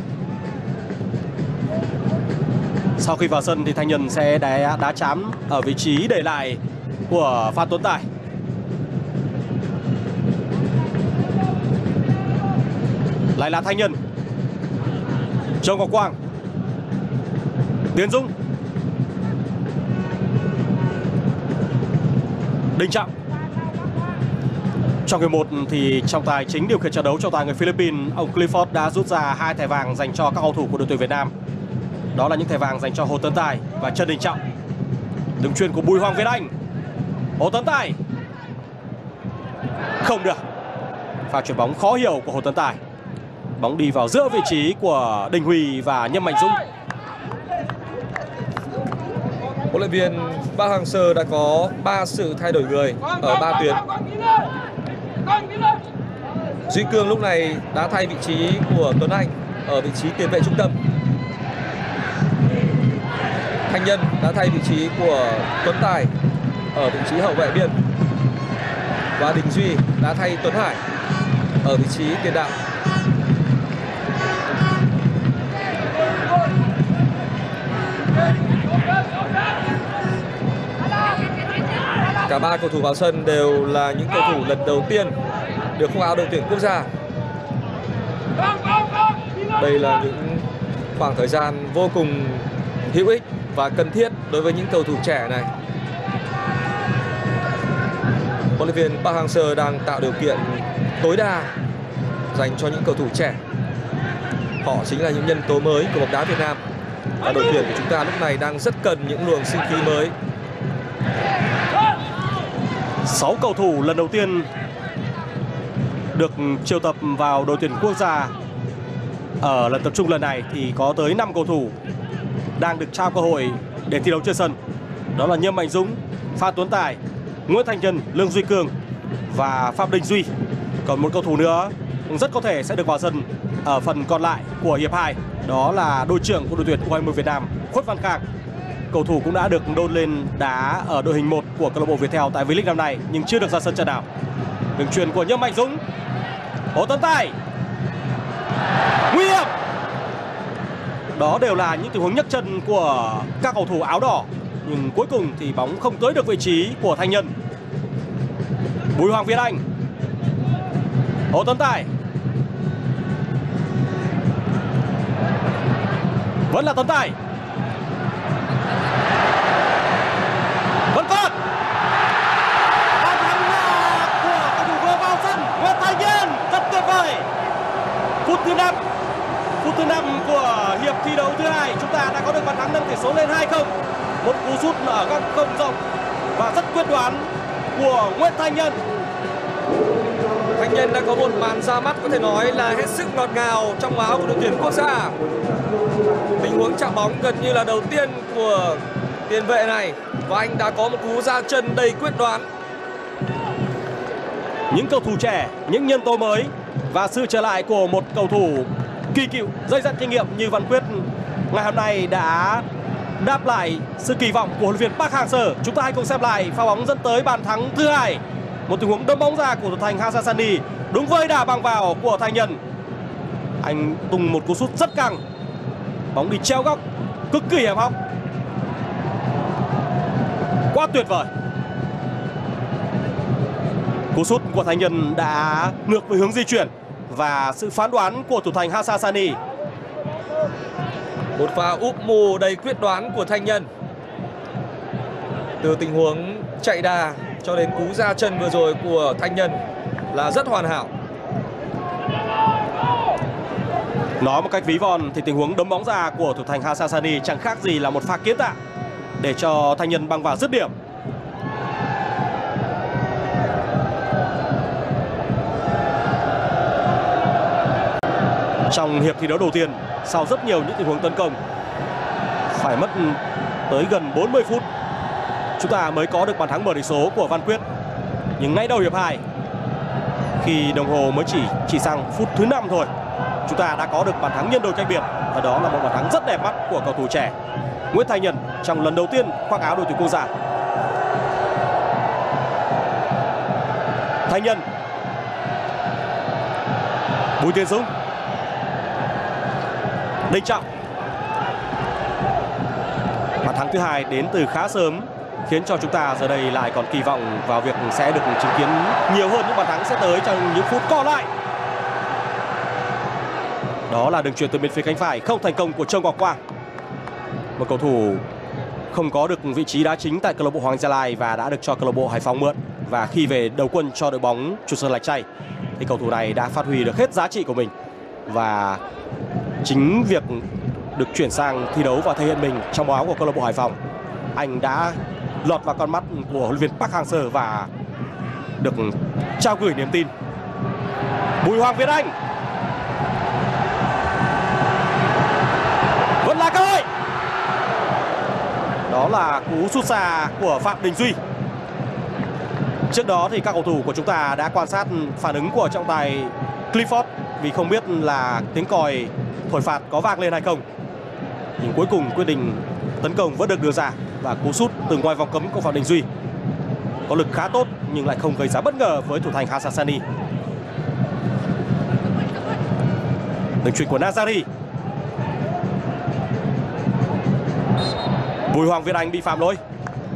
Sau khi vào sân thì Thanh Nhân sẽ đá, đá chám ở vị trí để lại của Phan Tuấn Tài. Lại là Thanh Nhân. Châu Ngọc Quang. Tiến Dũng. Đình Trọng. Trong hiệp một thì trọng tài chính điều khiển trận đấu, trọng tài người Philippines ông Clifford đã rút ra hai thẻ vàng dành cho các cầu thủ của đội tuyển Việt Nam. Đó là những thẻ vàng dành cho Hồ Tấn Tài và Trần Đình Trọng. Đường chuyền của Bùi Hoàng Việt Anh. Hồ Tấn Tài không được. Pha chuyền bóng khó hiểu của Hồ Tấn Tài. Bóng đi vào giữa vị trí của Đình Huy và Nhâm Mạnh Dũng. Huấn luyện viên Park Hang-seo đã có ba sự thay đổi người ở ba tuyến. Duy Cương lúc này đã thay vị trí của Tuấn Anh ở vị trí tiền vệ trung tâm. Thanh Nhân đã thay vị trí của Tuấn Tài ở vị trí hậu vệ biên. Và Đình Duy đã thay Tuấn Hải ở vị trí tiền đạo. Cả ba cầu thủ vào sân đều là những cầu thủ lần đầu tiên được khoác áo đội tuyển quốc gia. Đây là những khoảng thời gian vô cùng hữu ích và cần thiết đối với những cầu thủ trẻ này. Huấn luyện viên Park Hang-seo đang tạo điều kiện tối đa dành cho những cầu thủ trẻ. Họ chính là những nhân tố mới của bóng đá Việt Nam. Và đội tuyển của chúng ta lúc này đang rất cần những luồng sinh khí mới. Sáu cầu thủ lần đầu tiên được triệu tập vào đội tuyển quốc gia ở lần tập trung lần này thì có tới năm cầu thủ đang được trao cơ hội để thi đấu trên sân. Đó là Nhâm Mạnh Dũng, Phan Tuấn Tài, Nguyễn Thành Nhân, Lương Duy Cương và Phạm Đình Duy. Còn một cầu thủ nữa rất có thể sẽ được vào sân ở phần còn lại của hiệp hai. Đó là đội trưởng của đội tuyển u hai mươi Việt Nam, Khuất Văn Khang. Cầu thủ cũng đã được đôn lên đá ở đội hình một của câu lạc bộ Viettel tại V-League năm nay nhưng chưa được ra sân trận nào. Đường chuyền của Nhâm Mạnh Dũng. Hồ Tấn Tài. Nguy hiểm. Đó đều là những tình huống nhấc chân của các cầu thủ áo đỏ nhưng cuối cùng thì bóng không tới được vị trí của Thanh Nhân. Bùi Hoàng Việt Anh. Hồ Tấn Tài. Vẫn là Tấn Tài. Vẫn còn. Bàn thắng của cầu thủ vừa vào sân, Nguyễn Thành Nhân, rất tuyệt vời. Phút thứ năm. Phút thứ năm của hiệp thi đấu thứ hai, chúng ta đã có được bàn thắng nâng tỷ số lên hai không. Một cú sút ở góc không rộng và rất quyết đoán của Nguyễn Thành Nhân. Thanh Nhân đã có một màn ra mắt có thể nói là hết sức ngọt ngào trong áo của đội tuyển quốc gia. Tình huống chạm bóng gần như là đầu tiên của tiền vệ này và anh đã có một cú ra chân đầy quyết đoán. Những cầu thủ trẻ, những nhân tố mới và sự trở lại của một cầu thủ kỳ cựu dày dặn kinh nghiệm như Văn Quyết ngày hôm nay đã đáp lại sự kỳ vọng của huấn luyện viên Park Hang-seo. Chúng ta hãy cùng xem lại pha bóng dẫn tới bàn thắng thứ hai. Một tình huống đâm bóng ra của thủ thành Hassani đúng với đà bằng vào của Thanh Nhân. Anh tung một cú sút rất căng, bóng đi treo góc cực kỳ hiểm hóc, quá tuyệt vời. Cú sút của Thanh Nhân đã ngược với hướng di chuyển và sự phán đoán của thủ thành Hassani. Một pha úp mù đầy quyết đoán của Thanh Nhân. Từ tình huống chạy đà cho đến cú ra chân vừa rồi của Thanh Nhân là rất hoàn hảo. Nói một cách ví von thì tình huống đấm bóng ra của thủ thành Hassani chẳng khác gì là một pha kiến tạo để cho Thanh Nhân băng vào dứt điểm. Trong hiệp thi đấu đầu tiên, sau rất nhiều những tình huống tấn công, phải mất tới gần bốn mươi phút chúng ta mới có được bàn thắng mở tỷ số của Văn Quyết. Nhưng ngay đầu hiệp hai, khi đồng hồ mới chỉ chỉ sang phút thứ năm thôi, chúng ta đã có được bàn thắng nhân đôi cách biệt. Và đó là một bàn thắng rất đẹp mắt của cầu thủ trẻ Nguyễn Thành Nhân trong lần đầu tiên khoác áo đội tuyển quốc gia. Thành Nhân, Bùi Tiến Dũng, Đình Trọng. Bàn thắng thứ hai đến từ khá sớm, khiến cho chúng ta giờ đây lại còn kỳ vọng vào việc sẽ được chứng kiến nhiều hơn những bàn thắng sẽ tới trong những phút còn lại. Đó là đường chuyền từ bên phía cánh phải không thành công của Châu Ngọc Quang, một cầu thủ không có được vị trí đá chính tại câu lạc bộ Hoàng Gia Lai và đã được cho câu lạc bộ Hải Phòng mượn. Và khi về đầu quân cho đội bóng Chủ Sân Lạch Tray thì cầu thủ này đã phát huy được hết giá trị của mình. Và chính việc được chuyển sang thi đấu và thể hiện mình trong áo của câu lạc bộ Hải Phòng. Anh đã lọt vào con mắt của huấn luyện viên Park Hang-seo và được trao gửi niềm tin. Bùi Hoàng Việt Anh vẫn là cơ hội. Đó là cú sút xa của Phạm Đình Duy. Trước đó thì các cầu thủ của chúng ta đã quan sát phản ứng của trọng tài Clifford vì không biết là tiếng còi thổi phạt có vang lên hay không. Nhưng cuối cùng quyết định tấn công vẫn được đưa ra và cú sút từ ngoài vòng cấm của Phạm Đình Duy có lực khá tốt nhưng lại không gây ra bất ngờ với thủ thành Hassan Sani. Đường chuyền của Nazari. Bùi Hoàng Việt Anh bị phạm lỗi.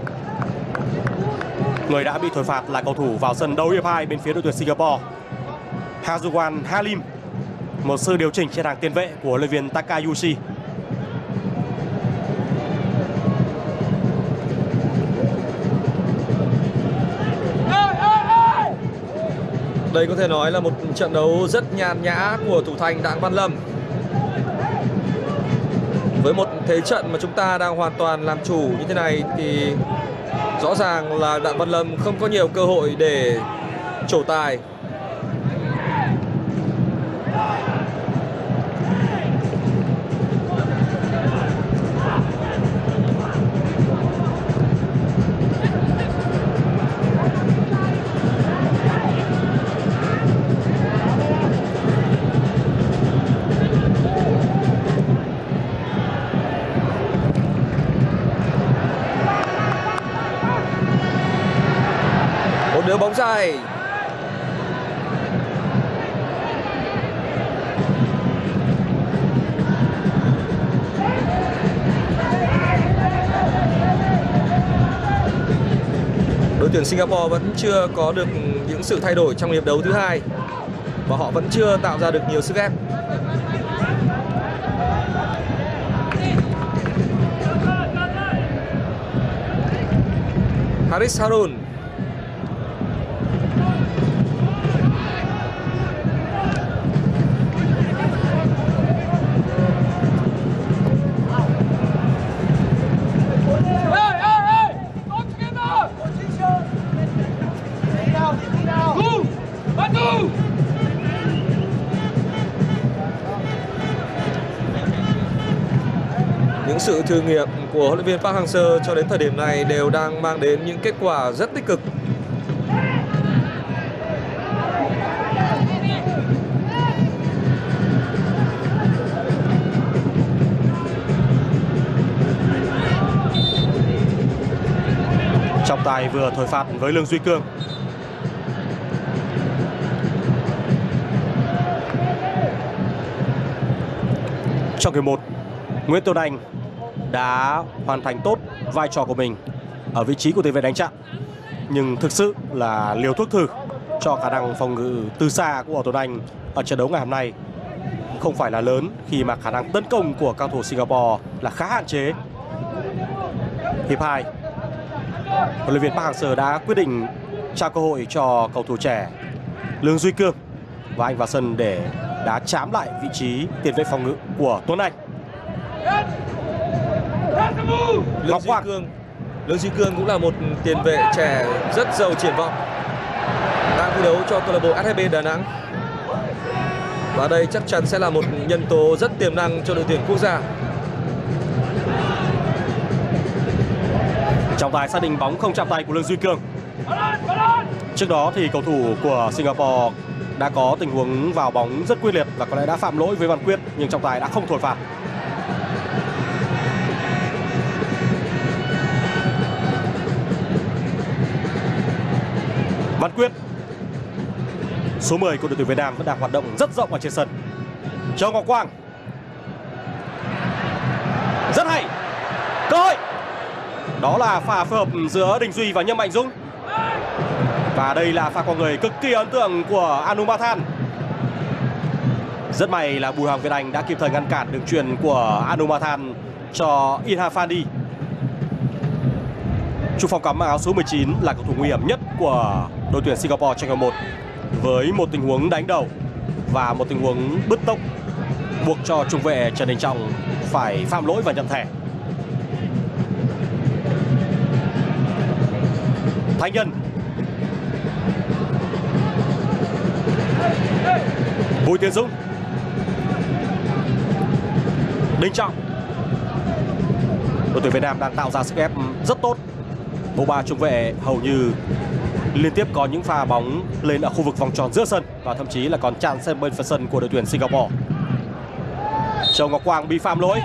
Người đã bị thổi phạt là cầu thủ vào sân đấu hiệp hai bên phía đội tuyển Singapore, Hazuan Halim. Một sự điều chỉnh trên hàng tiền vệ của huấn luyện viên Takayuki. Đây có thể nói là một trận đấu rất nhàn nhã của thủ thành Đặng Văn Lâm. Với một thế trận mà chúng ta đang hoàn toàn làm chủ như thế này thì rõ ràng là Đặng Văn Lâm không có nhiều cơ hội để trổ tài. Đưa bóng dài. Đội tuyển Singapore vẫn chưa có được những sự thay đổi trong hiệp đấu thứ hai và họ vẫn chưa tạo ra được nhiều sức ép. Haris Harun. Những sự thử nghiệm của huấn luyện viên Park Hang-seo cho đến thời điểm này đều đang mang đến những kết quả rất tích cực. Trọng tài vừa thổi phạt với Lương Duy Cương. Trong hiệp một, Nguyễn Tuấn Anh đã hoàn thành tốt vai trò của mình ở vị trí của tiền vệ đánh chặn, nhưng thực sự là liều thuốc thử cho khả năng phòng ngự từ xa của Tuấn Anh ở trận đấu ngày hôm nay không phải là lớn khi mà khả năng tấn công của cao thủ Singapore là khá hạn chế. Hiệp hai, huấn luyện viên Park Hang-seo đã quyết định trao cơ hội cho cầu thủ trẻ Lương Duy Cương và anh vào sân để đá chám lại vị trí tiền vệ phòng ngự của Tuấn Anh. Lương Duy Cương, Lương Duy Cương cũng là một tiền vệ trẻ rất giàu triển vọng, đang thi đấu cho câu lạc bộ ét hát bê Đà Nẵng và đây chắc chắn sẽ là một nhân tố rất tiềm năng cho đội tuyển quốc gia. Trọng tài xác định bóng không chạm tay của Lương Duy Cương. Trước đó thì cầu thủ của Singapore đã có tình huống vào bóng rất quyết liệt và có lẽ đã phạm lỗi với Văn Quyết, nhưng trọng tài đã không thổi phạt. Văn Quyết, số mười của đội tuyển Việt Nam, vẫn đang hoạt động rất rộng ở trên sân. Châu Ngọc Quang, rất hay, cơ hội. Đó là pha phối hợp giữa Đình Duy và Nhâm Mạnh Dũng. Và đây là pha qua người cực kỳ ấn tượng của Anumathan. Rất may là Bùi Hoàng Việt Anh đã kịp thời ngăn cản đường chuyền của Anumathan cho Inha Fandi. Trung phong cắm áo số mười chín là cầu thủ nguy hiểm nhất của đội tuyển Singapore trong hiệp một với một tình huống đánh đầu và một tình huống bứt tốc buộc cho trung vệ Trần Đình Trọng phải phạm lỗi và nhận thẻ. Thanh Nhân, Bùi Tiến Dũng, Đình Trọng. Đội tuyển Việt Nam đang tạo ra sức ép rất tốt. Bộ ba trung vệ hầu như liên tiếp có những pha bóng lên ở khu vực vòng tròn giữa sân và thậm chí là còn tràn sang bên phần sân của đội tuyển Singapore. Châu Ngọc Quang bị phạm lỗi.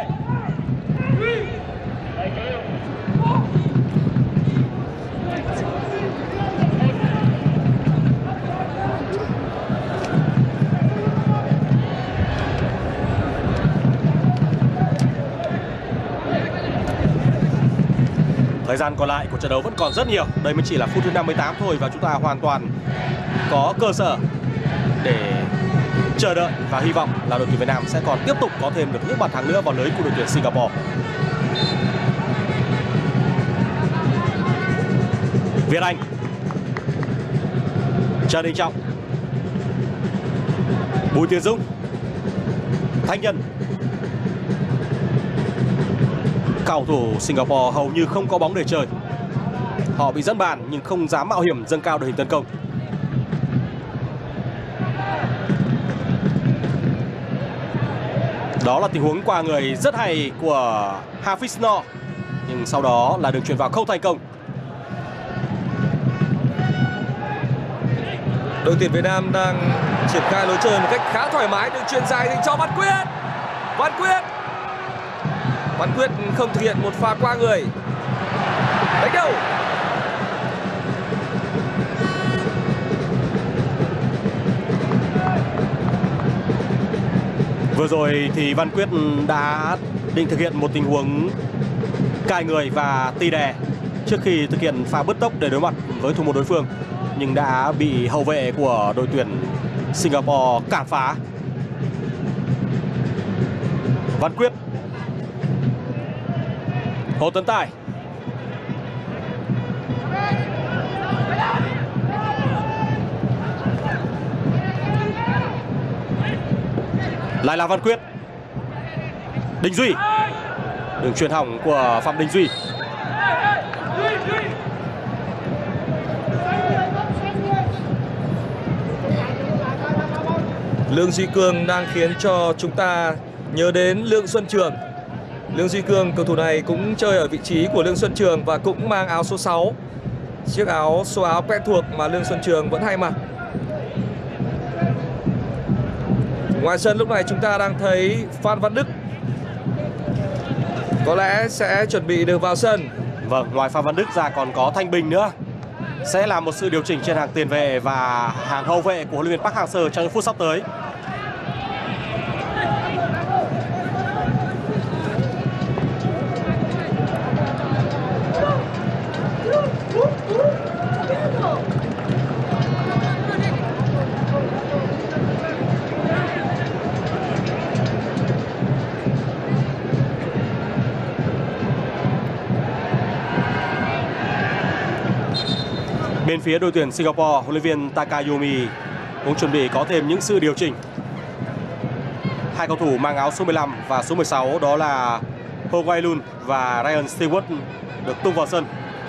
Thời gian còn lại của trận đấu vẫn còn rất nhiều. Đây mới chỉ là phút thứ năm mươi tám thôi và chúng ta hoàn toàn có cơ sở để chờ đợi và hy vọng là đội tuyển Việt Nam sẽ còn tiếp tục có thêm được những bàn thắng nữa vào lưới của đội tuyển Singapore. Việt Anh, Trần Đình Trọng, Bùi Tiến Dũng, Thanh Nhân. Cầu thủ Singapore hầu như không có bóng để chơi. Họ bị dẫn bàn nhưng không dám mạo hiểm dâng cao đội hình tấn công. Đó là tình huống qua người rất hay của Hafiz Noor, nhưng sau đó là đường chuyền vào không thành công. Đội tuyển Việt Nam đang triển khai lối chơi một cách khá thoải mái, đường chuyền dài dành cho Văn Quyết. Văn Quyết Văn Quyết không thực hiện một pha qua người. Đánh đầu. Vừa rồi thì Văn Quyết đã định thực hiện một tình huống cài người và tì đè trước khi thực hiện pha bứt tốc để đối mặt với thủ môn đối phương, nhưng đã bị hậu vệ của đội tuyển Singapore cản phá. Văn Quyết, Hồ Tấn Tài, lại là Văn Quyết, Đình Duy, đường chuyền hỏng của Phạm Đình Duy. Lương Duy Cương đang khiến cho chúng ta nhớ đến Lương Xuân Trường. Lương Duy Cương, cầu thủ này cũng chơi ở vị trí của Lương Xuân Trường và cũng mang áo số sáu, chiếc áo số áo quen thuộc mà Lương Xuân Trường vẫn hay mặc. Ngoài sân lúc này chúng ta đang thấy Phan Văn Đức có lẽ sẽ chuẩn bị được vào sân. Vâng, ngoài Phan Văn Đức ra còn có Thanh Bình nữa. Sẽ là một sự điều chỉnh trên hàng tiền vệ và hàng hậu vệ của huấn luyện viên Park Hang-seo trong những phút sắp tới. Bên phía đội tuyển Singapore, huấn luyện viên Takayumi cũng chuẩn bị có thêm những sự điều chỉnh. Hai cầu thủ mang áo số mười lăm và số mười sáu đó là Ho Wai Lun và Ryan Stewart được tung vào sân.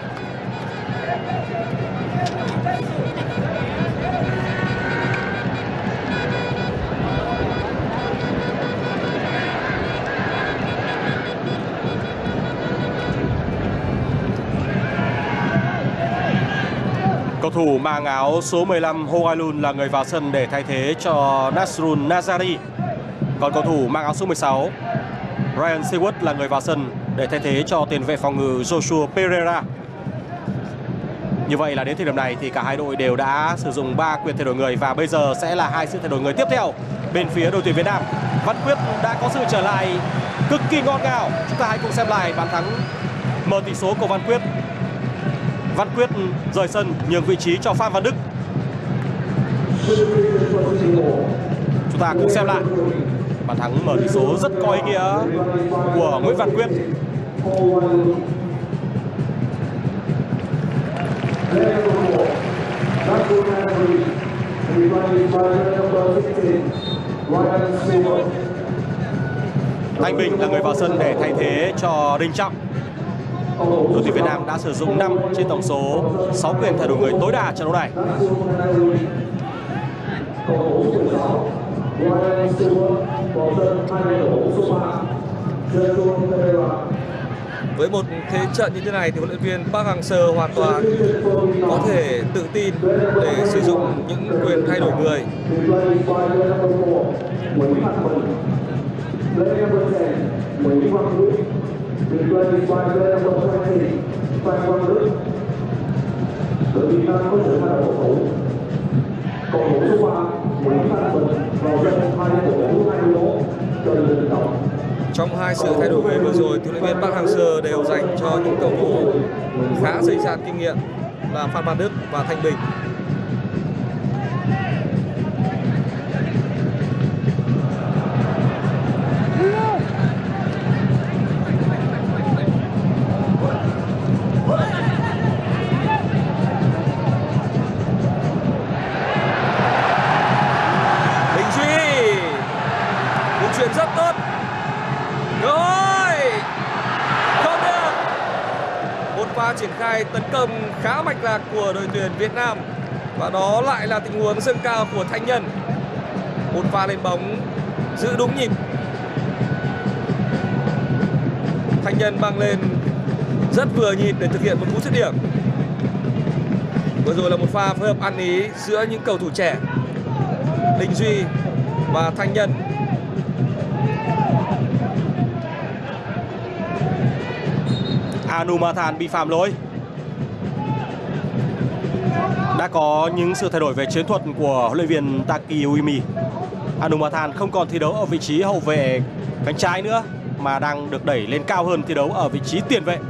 Cầu thủ mang áo số mười lăm Ho Wai Lun là người vào sân để thay thế cho Nasrul Nazari. Còn cầu thủ mang áo số mười sáu Ryan Stewart là người vào sân để thay thế cho tiền vệ phòng ngự Joshua Pereira. Như vậy là đến thời điểm này thì cả hai đội đều đã sử dụng ba quyền thay đổi người và bây giờ sẽ là hai sự thay đổi người tiếp theo bên phía đội tuyển Việt Nam. Văn Quyết đã có sự trở lại cực kỳ ngọt ngào. Chúng ta hãy cùng xem lại bàn thắng mở tỷ số của Văn Quyết. Văn Quyết rời sân nhường vị trí cho Phan Văn Đức. Chúng ta cùng xem lại bàn thắng mở tỷ số rất có ý nghĩa của Nguyễn Văn Quyết. Thanh Bình là người vào sân để thay thế cho Đình Trọng. Đội tuyển Việt Nam đã sử dụng năm trên tổng số sáu quyền thay đổi người tối đa trận đấu này. Với một thế trận như thế này thì huấn luyện viên Park Hang-seo hoàn toàn có thể tự tin để sử dụng những quyền thay đổi người. Đội Việt Nam có sự thay đổi cầu thủ. Cầu thủ số ba Nguyễn Thanh Bình vào sân thay cầu thủ hai mươi mốt Trần Đình Trọng. Trong hai sự thay đổi người vừa rồi, huấn luyện viên Park Hang-seo đều dành cho những cầu thủ khá dày dạn kinh nghiệm là Phan Văn Đức và Thanh Bình. Rất tốt. Rồi. Không được. Một pha triển khai tấn công khá mạch lạc của đội tuyển Việt Nam. Và đó lại là tình huống dâng cao của Thanh Nhân. Một pha lên bóng giữ đúng nhịp. Thanh Nhân băng lên rất vừa nhịp để thực hiện một cú dứt điểm. Vừa rồi là một pha phối hợp ăn ý giữa những cầu thủ trẻ Đình Duy và Thanh Nhân. Anumathan bị phạm lỗi. Đã có những sự thay đổi về chiến thuật của huấn luyện viên Taki Uemi. Anumathan không còn thi đấu ở vị trí hậu vệ cánh trái nữa mà đang được đẩy lên cao hơn thi đấu ở vị trí tiền vệ.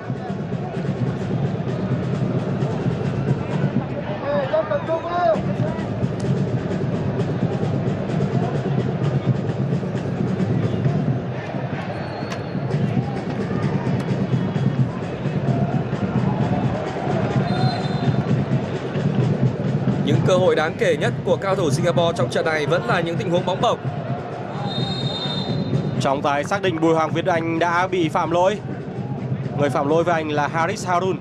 Những cơ hội đáng kể nhất của cao thủ Singapore trong trận này vẫn là những tình huống bóng bổng. Trọng tài xác định Bùi Hoàng Việt Anh đã bị phạm lỗi. Người phạm lỗi với anh là Haris Harun.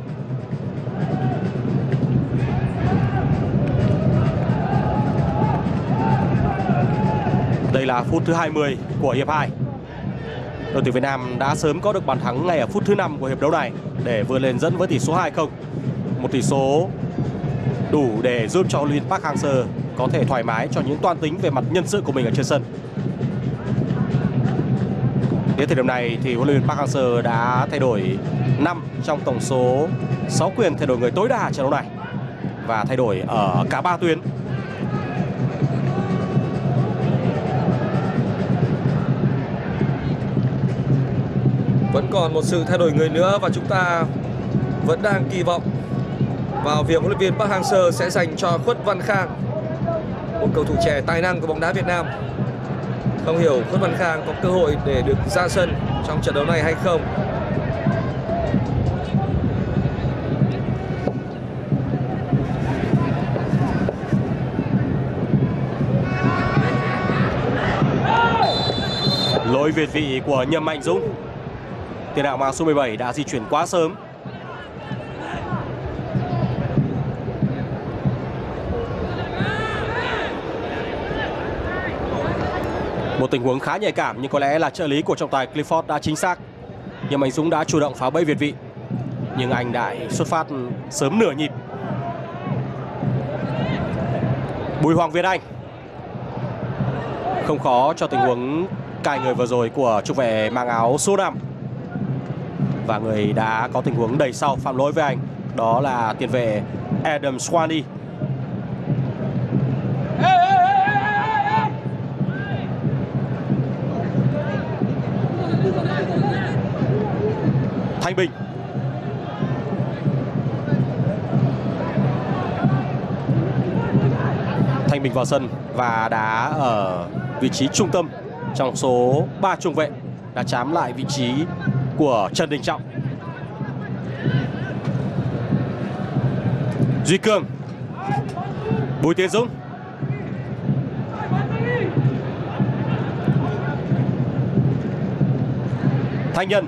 Đây là phút thứ hai mươi của hiệp hai. Đội tuyển Việt Nam đã sớm có được bàn thắng ngay ở phút thứ năm của hiệp đấu này để vươn lên dẫn với tỷ số hai không. Một tỷ số đủ để giúp cho huấn luyện viên Park Hang-seo có thể thoải mái cho những toan tính về mặt nhân sự của mình ở trên sân. Đến thời điểm này thì huấn luyện viên Park Hang-seo đã thay đổi năm trong tổng số sáu quyền thay đổi người tối đa trận đấu này và thay đổi ở cả ba tuyến. Vẫn còn một sự thay đổi người nữa và chúng ta vẫn đang kỳ vọng vào việc huấn luyện viên Park Hang-seo sẽ dành cho Khuất Văn Khang, một cầu thủ trẻ tài năng của bóng đá Việt Nam. Không hiểu Khuất Văn Khang có cơ hội để được ra sân trong trận đấu này hay không. Lỗi việt vị của Nhâm Mạnh Dũng. Tiền đạo mang số mười bảy đã di chuyển quá sớm. Một tình huống khá nhạy cảm nhưng có lẽ là trợ lý của trọng tài Clifford đã chính xác. Nhâm Mạnh Dũng đã chủ động phá bẫy việt vị nhưng anh đã xuất phát sớm nửa nhịp. Bùi Hoàng Việt Anh. Không khó cho tình huống cài người vừa rồi của trung vệ mang áo số năm. Và người đã có tình huống đẩy sau phạm lỗi với anh, đó là tiền vệ Adam Swanee. Thanh Bình. Thanh Bình vào sân và đá ở vị trí trung tâm trong số ba trung vệ, đã chám lại vị trí của Trần Đình Trọng. Duy Cương. Bùi Tiến Dũng. Thanh Nhân.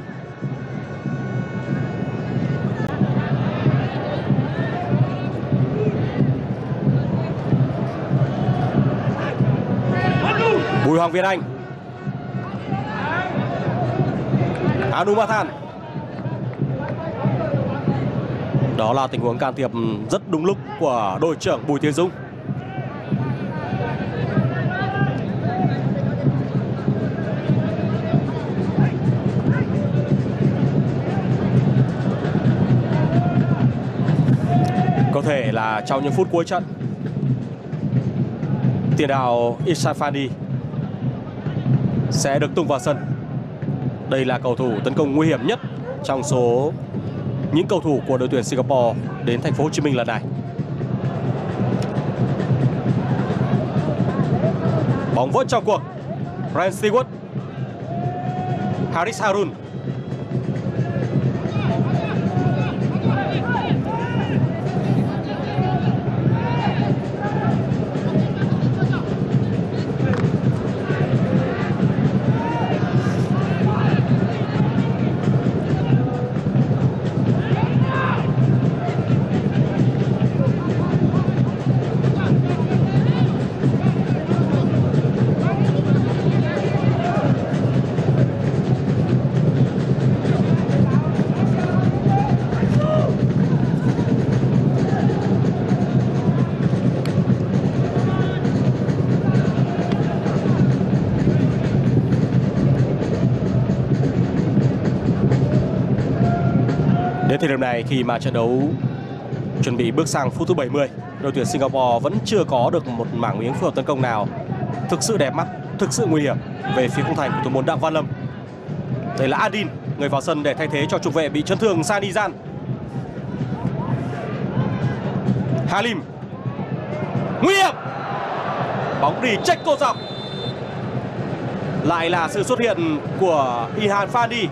Bùi Hoàng Việt Anh. Anumathan. Đó là tình huống can thiệp rất đúng lúc của đội trưởng Bùi Tiến Dũng. Có thể là trong những phút cuối trận, tiền đạo Ihsan Fandi sẽ được tung vào sân. Đây là cầu thủ tấn công nguy hiểm nhất trong số những cầu thủ của đội tuyển Singapore đến thành phố Hồ Chí Minh lần này. Bóng vẫn trong cuộc. Ryan Stewart. Haris Harun. Đến thời điểm này, khi mà trận đấu chuẩn bị bước sang phút thứ bảy mươi, đội tuyển Singapore vẫn chưa có được một mảng miếng phối hợp tấn công nào thực sự đẹp mắt, thực sự nguy hiểm về phía khung thành của thủ môn Đặng Văn Lâm. Đây là Adin, người vào sân để thay thế cho trung vệ bị chấn thương Sanizan. Halim. Nguy hiểm. Bóng đi check cô dọc. Lại là sự xuất hiện của Ihsan Fandi.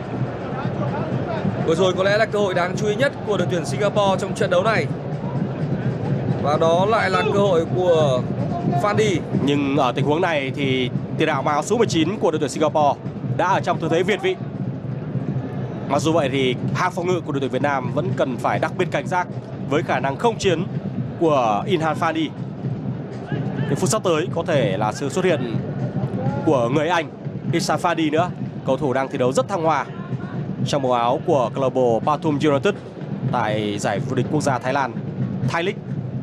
Vừa rồi có lẽ là cơ hội đáng chú ý nhất của đội tuyển Singapore trong trận đấu này. Và đó lại là cơ hội của Fandi. Nhưng ở tình huống này thì tiền đạo mang áo số mười chín của đội tuyển Singapore đã ở trong tư thế việt vị. Mặc dù vậy thì hàng phòng ngự của đội tuyển Việt Nam vẫn cần phải đặc biệt cảnh giác với khả năng không chiến của Ihsan Fandi. Thì phút sắp tới có thể là sự xuất hiện của người Anh Ihsan Fandi nữa. Cầu thủ đang thi đấu rất thăng hoa trong màu áo của câu lạc bộ Pathum United tại giải vô địch quốc gia Thái Lan, Thai League.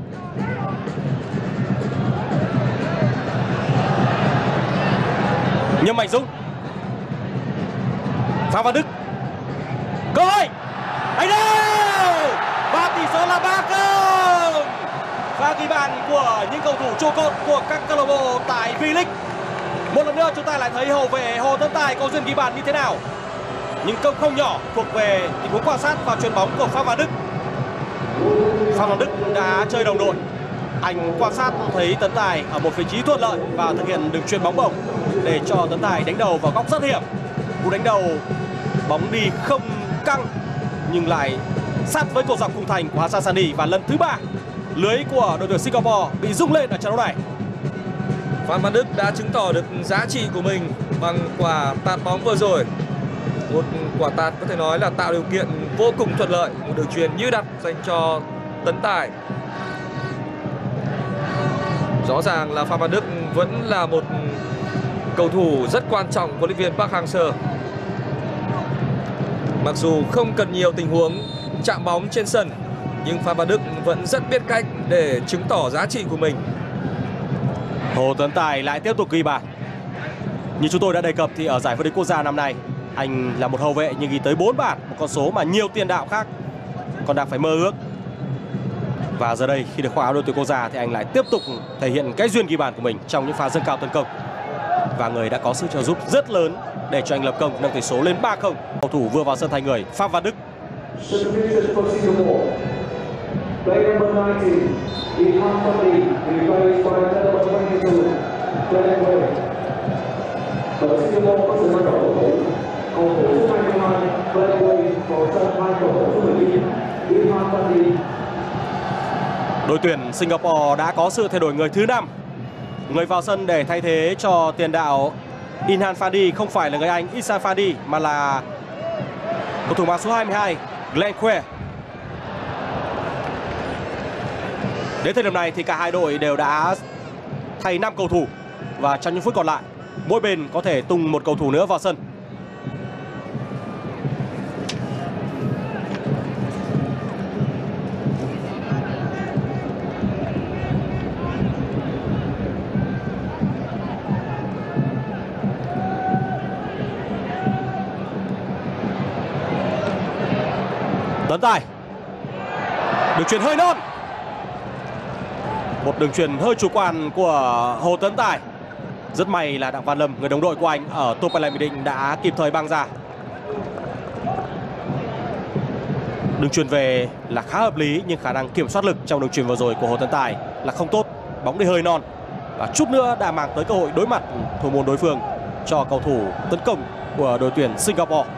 Nhâm Mạnh Dũng. Phạm Văn Đức. Cơ hội. Đánh đâu. Và tỷ số là ba không. Và ghi bàn của những cầu thủ trụ cột của các câu lạc bộ tại V-League. Một lần nữa chúng ta lại thấy hậu vệ Hồ Tấn Tài có duyên ghi bàn như thế nào. Nhưng công không nhỏ thuộc về tình huống quan sát và chuyền bóng của Phạm Văn Đức. Phạm Văn Đức đã chơi đồng đội. Anh quan sát thấy Tấn Tài ở một vị trí thuận lợi và thực hiện đường chuyền bóng bổng để cho Tấn Tài đánh đầu vào góc rất hiểm. Cú đánh đầu bóng đi không căng nhưng lại sát với cột dọc khung thành của Hassan Sani. Và lần thứ ba lưới của đội tuyển Singapore bị rung lên ở trận đấu này. Phạm Văn Đức đã chứng tỏ được giá trị của mình bằng quả tạt bóng vừa rồi. Một quả tạt có thể nói là tạo điều kiện vô cùng thuận lợi, một đường chuyền như đặt dành cho Tấn Tài. Rõ ràng là Phạm Văn Đức vẫn là một cầu thủ rất quan trọng của huấn luyện viên Park Hang-seo. Mặc dù không cần nhiều tình huống chạm bóng trên sân, nhưng Phạm Văn Đức vẫn rất biết cách để chứng tỏ giá trị của mình. Hồ Tấn Tài lại tiếp tục ghi bàn. Như chúng tôi đã đề cập thì ở giải vô địch quốc gia năm nay, anh là một hậu vệ nhưng ghi tới bốn bàn, một con số mà nhiều tiền đạo khác còn đang phải mơ ước. Và giờ đây khi được khoác áo đội tuyển quốc gia thì anh lại tiếp tục thể hiện cái duyên ghi bàn của mình trong những pha dâng cao tấn công. Và người đã có sự trợ giúp rất lớn để cho anh lập công nâng tỷ số lên ba không. Cầu thủ vừa vào sân thay người Phạm Văn Đức. Đội tuyển Singapore đã có sự thay đổi người thứ năm. Người vào sân để thay thế cho tiền đạo Inhan Fandi không phải là người Anh Ihsan Fandi mà là cầu thủ mang số hai mươi hai Glenn Quayle. Đến thời điểm này thì cả hai đội đều đã thay năm cầu thủ và trong những phút còn lại mỗi bên có thể tung một cầu thủ nữa vào sân. Tấn Tài, đường chuyền hơi non, một đường chuyền hơi chủ quan của Hồ Tấn Tài. Rất may là Đặng Văn Lâm, người đồng đội của anh ở Topelec Bình Định đã kịp thời băng ra. Đường chuyền về là khá hợp lý nhưng khả năng kiểm soát lực trong đường chuyền vừa rồi của Hồ Tấn Tài là không tốt. Bóng đi hơi non và chút nữa đã mang tới cơ hội đối mặt thủ môn đối phương cho cầu thủ tấn công của đội tuyển Singapore.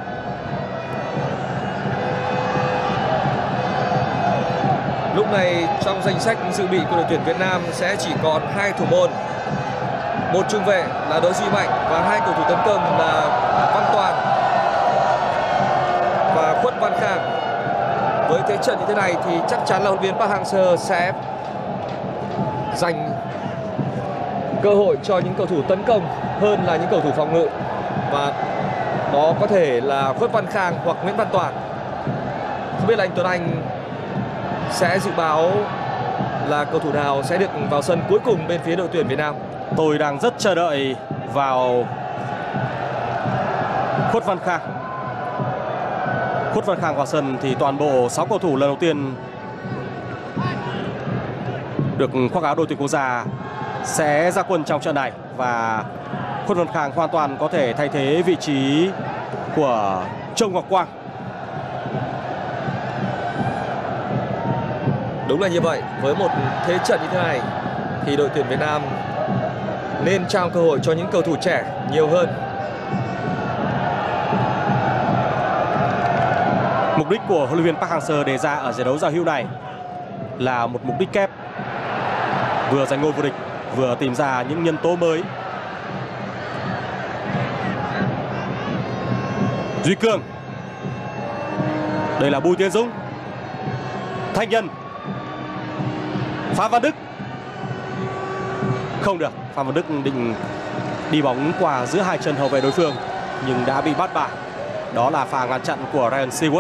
Lúc này trong danh sách dự bị của đội tuyển Việt Nam sẽ chỉ còn hai thủ môn, một trung vệ là Đỗ Duy Mạnh và hai cầu thủ tấn công là Văn Toàn và Khuất Văn Khang. Với thế trận như thế này thì chắc chắn là huấn luyện viên Park Hang-seo sẽ dành cơ hội cho những cầu thủ tấn công hơn là những cầu thủ phòng ngự, và đó có thể là Khuất Văn Khang hoặc Nguyễn Văn Toàn. Không biết là anh Tuấn Anh sẽ dự báo là cầu thủ nào sẽ được vào sân cuối cùng bên phía đội tuyển Việt Nam? Tôi đang rất chờ đợi vào Khuất Văn Khang. Khuất Văn Khang vào sân thì toàn bộ sáu cầu thủ lần đầu tiên được khoác áo đội tuyển quốc gia sẽ ra quân trong trận này, và Khuất Văn Khang hoàn toàn có thể thay thế vị trí của Châu Ngọc Quang. Đúng là như vậy, với một thế trận như thế này thì đội tuyển Việt Nam nên trao cơ hội cho những cầu thủ trẻ nhiều hơn. Mục đích của huấn luyện viên Park Hang-seo đề ra ở giải đấu giao hữu này là một mục đích kép, vừa giành ngôi vô địch vừa tìm ra những nhân tố mới. Duy Cương, đây là Bùi Tiến Dũng, Thanh Nhân, Phạm Văn Đức. Không được, Phạm Văn Đức định đi bóng qua giữa hai chân hậu vệ đối phương nhưng đã bị bắt bại. Đó là pha ngăn chặn của Ryan Stewart.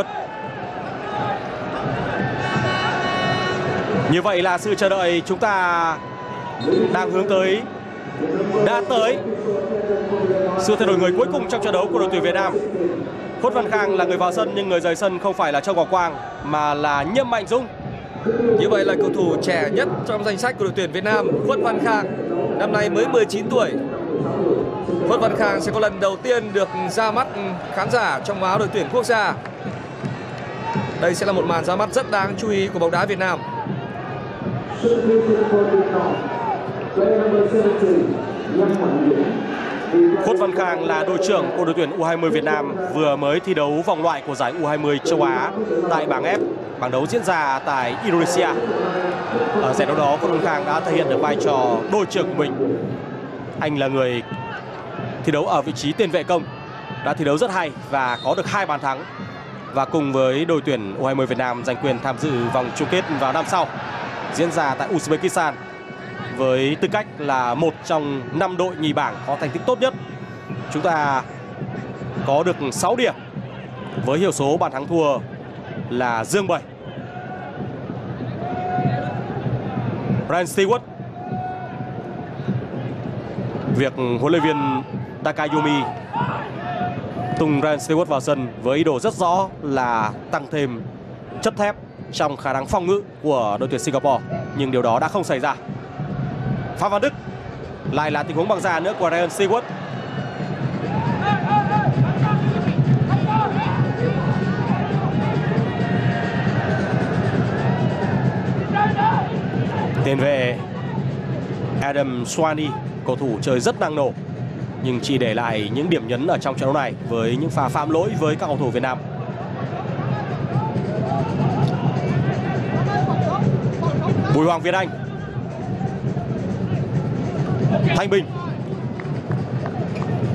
Như vậy là sự chờ đợi chúng ta đang hướng tới đã tới sự thay đổi người cuối cùng trong trận đấu của đội tuyển Việt Nam. Khuất Văn Khang là người vào sân nhưng người rời sân không phải là Châu Ngọc Quang mà là Nhâm Mạnh Dũng. Như vậy là cầu thủ trẻ nhất trong danh sách của đội tuyển Việt Nam, Khuất Văn Khang, năm nay mới mười chín tuổi. Khuất Văn Khang sẽ có lần đầu tiên được ra mắt khán giả trong áo đội tuyển quốc gia. Đây sẽ là một màn ra mắt rất đáng chú ý của bóng đá Việt Nam. Khuất Văn Khang là đội trưởng của đội tuyển U hai mươi Việt Nam vừa mới thi đấu vòng loại của giải U hai mươi châu Á tại bảng F, bảng đấu diễn ra tại Indonesia. Ở giải đấu đó, Khuất Văn Khang đã thể hiện được vai trò đội trưởng của mình. Anh là người thi đấu ở vị trí tiền vệ công, đã thi đấu rất hay và có được hai bàn thắng, và cùng với đội tuyển U hai mươi Việt Nam giành quyền tham dự vòng chung kết vào năm sau diễn ra tại Uzbekistan với tư cách là một trong năm đội nhì bảng có thành tích tốt nhất. Chúng ta có được sáu điểm với hiệu số bàn thắng thua là dương bảy. Ryan Stewart, việc huấn luyện viên Takayumi tung Ryan Stewart vào sân với ý đồ rất rõ là tăng thêm chất thép trong khả năng phòng ngự của đội tuyển Singapore, nhưng điều đó đã không xảy ra. Phạm Văn Đức, lại là tình huống băng ra nữa của Ryan Stewart. Tiền vệ Adam Swanee, cầu thủ chơi rất năng nổ nhưng chỉ để lại những điểm nhấn ở trong trận đấu này với những pha phạm lỗi với các cầu thủ Việt Nam. Bùi Hoàng Việt Anh, Thanh Bình,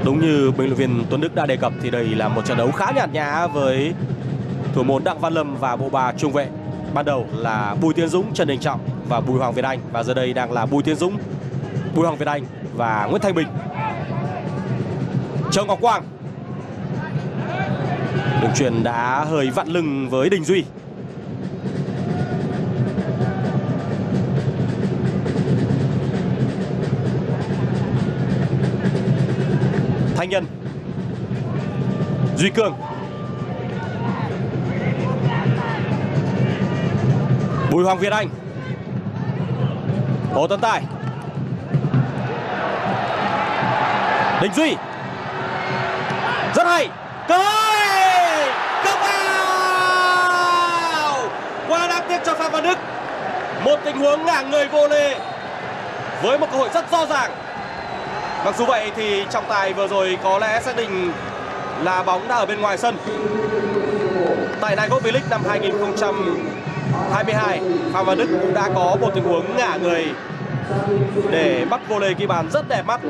Đúng như bình luận viên Tuấn Đức đã đề cập thì đây là một trận đấu khá nhạt nhã với thủ môn Đặng Văn Lâm và bộ ba trung vệ. Ban đầu là Bùi Tiến Dũng, Trần Đình Trọng và Bùi Hoàng Việt Anh, và giờ đây đang là Bùi Tiến Dũng, Bùi Hoàng Việt Anh và Nguyễn Thanh Bình. Châu Ngọc Quang, đường chuyền đã hơi vặn lưng với Đình Duy. Thanh Nhân, Duy Cương, Bùi Hoàng Việt Anh, Hồ Tấn Tài, Đình Duy, rất hay, cơ hội, cướp vào, quá đáng tiếc cho Phạm Văn Đức. Một tình huống ngả người vô lê với một cơ hội rất rõ ràng. Mặc dù vậy thì trọng tài vừa rồi có lẽ xác định là bóng đã ở bên ngoài sân. Tại Đại Góp V-League năm hai nghìn không trăm hai mươi hai, Phạm Văn Đức cũng đã có một tình huống ngả người để bắt volley ghi bàn rất đẹp mắt.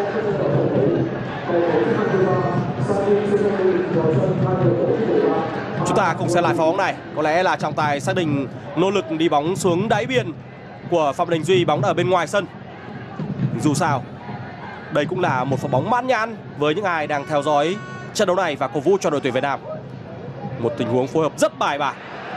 Chúng ta cùng xem lại pha bóng này. Có lẽ là trọng tài xác định nỗ lực đi bóng xuống đáy biên của Phạm Đình Duy, bóng đã ở bên ngoài sân. Dù sao, đây cũng là một pha bóng mãn nhãn với những ai đang theo dõi trận đấu này và cổ vũ cho đội tuyển Việt Nam. Một tình huống phối hợp rất bài bản.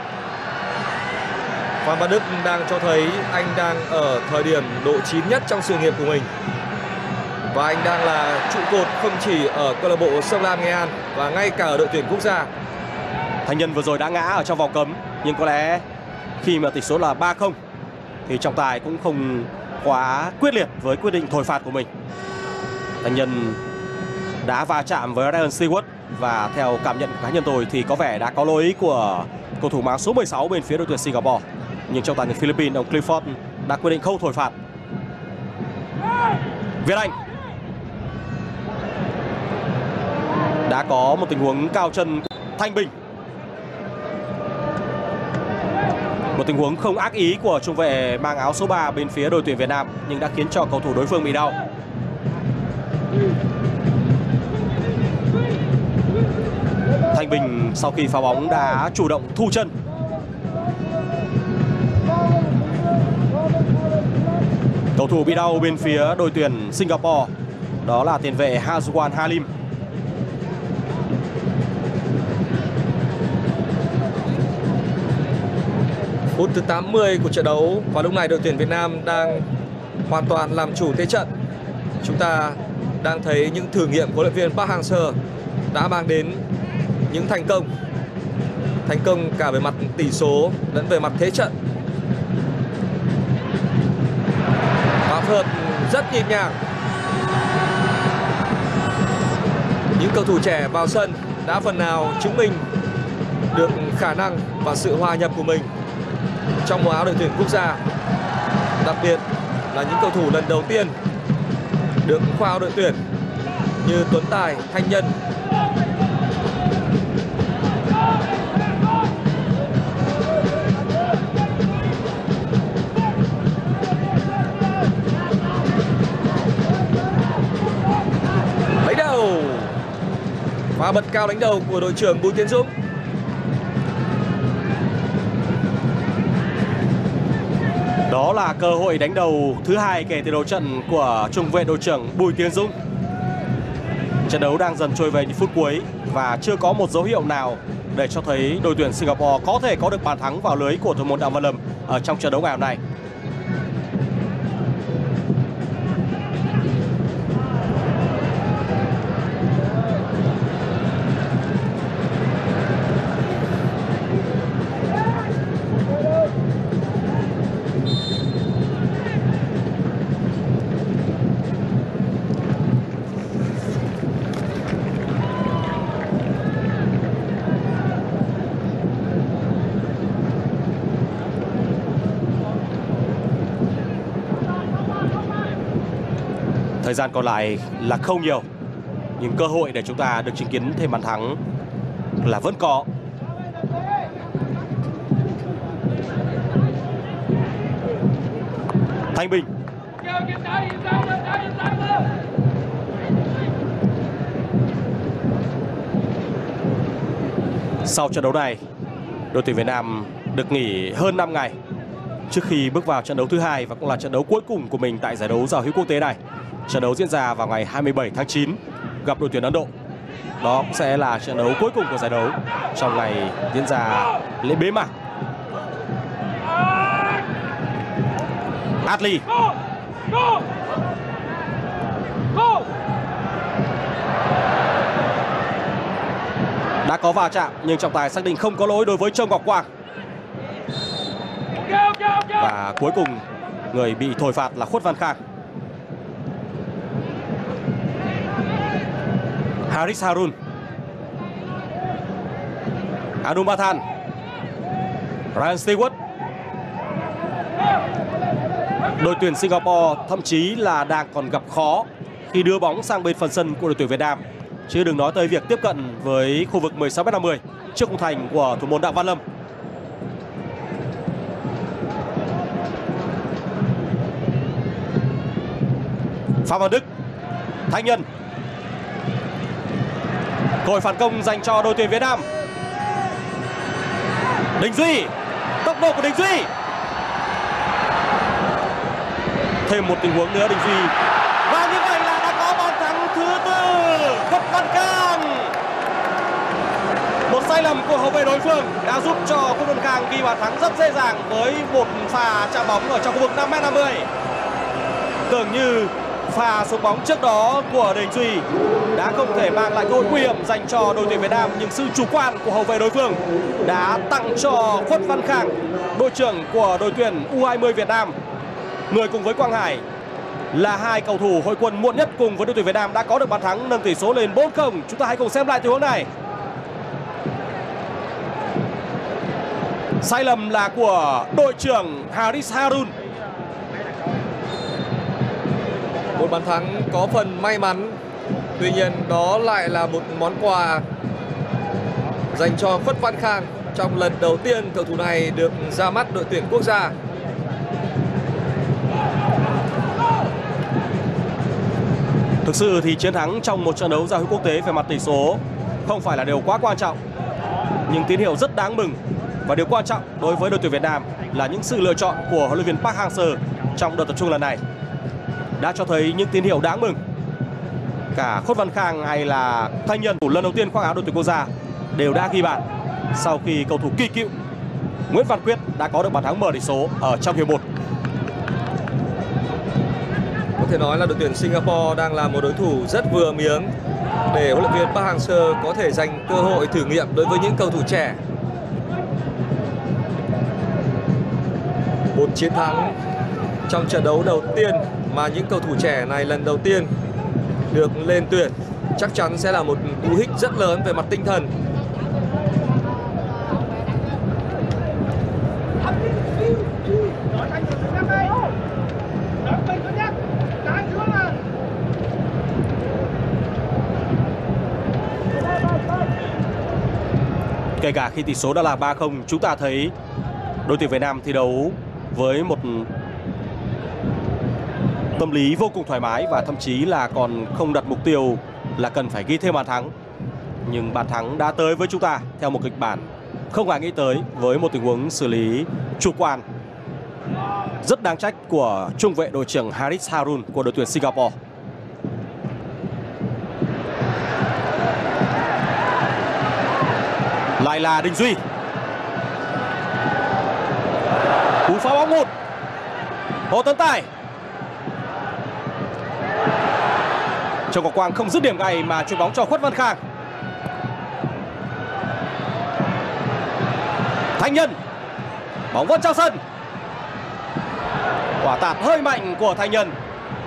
Phạm Văn Đức đang cho thấy anh đang ở thời điểm độ chín nhất trong sự nghiệp của mình. Và anh đang là trụ cột không chỉ ở câu lạc bộ Sông Lam Nghệ An và ngay cả ở đội tuyển quốc gia. Thanh Nhân vừa rồi đã ngã ở trong vòng cấm, nhưng có lẽ khi mà tỷ số là ba không thì trọng tài cũng không quá quyết liệt với quyết định thổi phạt của mình. Thanh Nhân đã va chạm với Ryan Stewart và theo cảm nhận của cá nhân tôi thì có vẻ đã có lỗi của cầu thủ mang số mười sáu bên phía đội tuyển Singapore. Nhưng trọng tài người Philippines, ông Clifford đã quyết định không thổi phạt. Việt Anh đã có một tình huống cao chân. Thanh Bình, một tình huống không ác ý của trung vệ mang áo số ba bên phía đội tuyển Việt Nam nhưng đã khiến cho cầu thủ đối phương bị đau. Thanh Bình sau khi phá bóng đã chủ động thu chân. Cầu thủ bị đau bên phía đội tuyển Singapore đó là tiền vệ Hazwan Halim. Phút thứ tám mươi của trận đấu và lúc này đội tuyển Việt Nam đang hoàn toàn làm chủ thế trận. Chúng ta đang thấy những thử nghiệm của huấn luyện viên Park Hang-seo đã mang đến những thành công. Thành công cả về mặt tỷ số lẫn về mặt thế trận. Và phượt rất nhịp nhàng. Những cầu thủ trẻ vào sân đã phần nào chứng minh được khả năng và sự hòa nhập của mình trong màu áo đội tuyển quốc gia. Đặc biệt là những cầu thủ lần đầu tiên được khoác áo đội tuyển như Tuấn Tài, Thanh Nhân. Lấy đầu. Và bật cao đánh đầu của đội trưởng Bùi Tiến Dũng. Đó là cơ hội đánh đầu thứ hai kể từ đầu trận của trung vệ đội trưởng Bùi Tiến Dũng. Trận đấu đang dần trôi về những phút cuối và chưa có một dấu hiệu nào để cho thấy đội tuyển Singapore có thể có được bàn thắng vào lưới của thủ môn Đặng Văn Lâm ở trong trận đấu ngày hôm nay. Thời gian còn lại là không nhiều, nhưng cơ hội để chúng ta được chứng kiến thêm bàn thắng là vẫn có. Thanh Bình, Sau trận đấu này, đội tuyển Việt Nam được nghỉ hơn năm ngày trước khi bước vào trận đấu thứ hai và cũng là trận đấu cuối cùng của mình tại giải đấu giao hữu quốc tế này. Trận đấu diễn ra vào ngày hai mươi bảy tháng chín gặp đội tuyển Ấn Độ. Đó cũng sẽ là trận đấu cuối cùng của giải đấu trong ngày diễn ra lễ bế mạc. Adli đã có va chạm nhưng trọng tài xác định không có lỗi đối với Châu Ngọc Quang. Và cuối cùng người bị thổi phạt là Khuất Văn Khang. Haris Harun, Anumathan, Ryan Stewart. Đội tuyển Singapore thậm chí là đang còn gặp khó khi đưa bóng sang bên phần sân của đội tuyển Việt Nam, chứ đừng nói tới việc tiếp cận với khu vực mười sáu mét năm mươi trước khung thành của thủ môn Đặng Văn Lâm. Phạm Văn Đức, Thanh Nhân. Cơ hội phản công dành cho đội tuyển Việt Nam. Đình Duy, tốc độ của Đình Duy. Thêm một tình huống nữa Đình Duy. Và như vậy là đã có bàn thắng thứ tư. Khuất Văn Khang. Một sai lầm của hậu vệ đối phương đã giúp cho Khuất Văn Khang ghi bàn thắng rất dễ dàng với một pha chạm bóng ở trong khu vực năm mét năm mươi. Tưởng như pha xuống bóng trước đó của Đình Duy đã không thể mang lại cơ hội nguy hiểm dành cho đội tuyển Việt Nam, nhưng sự chủ quan của hậu vệ đối phương đã tặng cho Khuất Văn Khang, đội trưởng của đội tuyển U hai mươi Việt Nam, người cùng với Quang Hải là hai cầu thủ hội quân muộn nhất cùng với đội tuyển Việt Nam, đã có được bàn thắng nâng tỷ số lên bốn không. Chúng ta hãy cùng xem lại tình huống này. Sai lầm là của đội trưởng Haris Harun. Một bàn thắng có phần may mắn, tuy nhiên đó lại là một món quà dành cho Khuất Văn Khang trong lần đầu tiên cầu thủ này được ra mắt đội tuyển quốc gia. Thực sự thì chiến thắng trong một trận đấu giao hữu quốc tế về mặt tỷ số không phải là điều quá quan trọng, nhưng tín hiệu rất đáng mừng. Và điều quan trọng đối với đội tuyển Việt Nam là những sự lựa chọn của huấn luyện viên Park Hang-seo trong đợt tập trung lần này đã cho thấy những tín hiệu đáng mừng. Cả Khuất Văn Khang hay là Thanh Nhân, lần đầu tiên khoác áo đội tuyển quốc gia, đều đã ghi bàn sau khi cầu thủ kỳ cựu Nguyễn Văn Quyết đã có được bàn thắng mở tỷ số ở trong hiệp một. Có thể nói là đội tuyển Singapore đang là một đối thủ rất vừa miếng để huấn luyện viên Park Hang-seo có thể dành cơ hội thử nghiệm đối với những cầu thủ trẻ. Một chiến thắng trong trận đấu đầu tiên mà những cầu thủ trẻ này lần đầu tiên được lên tuyển chắc chắn sẽ là một cú hích rất lớn về mặt tinh thần. Kể cả khi tỷ số đã là ba không, chúng ta thấy đội tuyển Việt Nam thi đấu với một tâm lý vô cùng thoải mái và thậm chí là còn không đặt mục tiêu là cần phải ghi thêm bàn thắng. Nhưng bàn thắng đã tới với chúng ta theo một kịch bản không ai nghĩ tới, với một tình huống xử lý chủ quan rất đáng trách của trung vệ đội trưởng Haris Harun của đội tuyển Singapore. Lại là Đình Duy. Cú phá bóng một. Hồ Tấn Tài. Châu Ngọc Quang không dứt điểm ngay mà chuyền bóng cho Khuất Văn Khang. Thanh Nhân. Bóng vẫn trong sân. Quả tạt hơi mạnh của Thanh Nhân.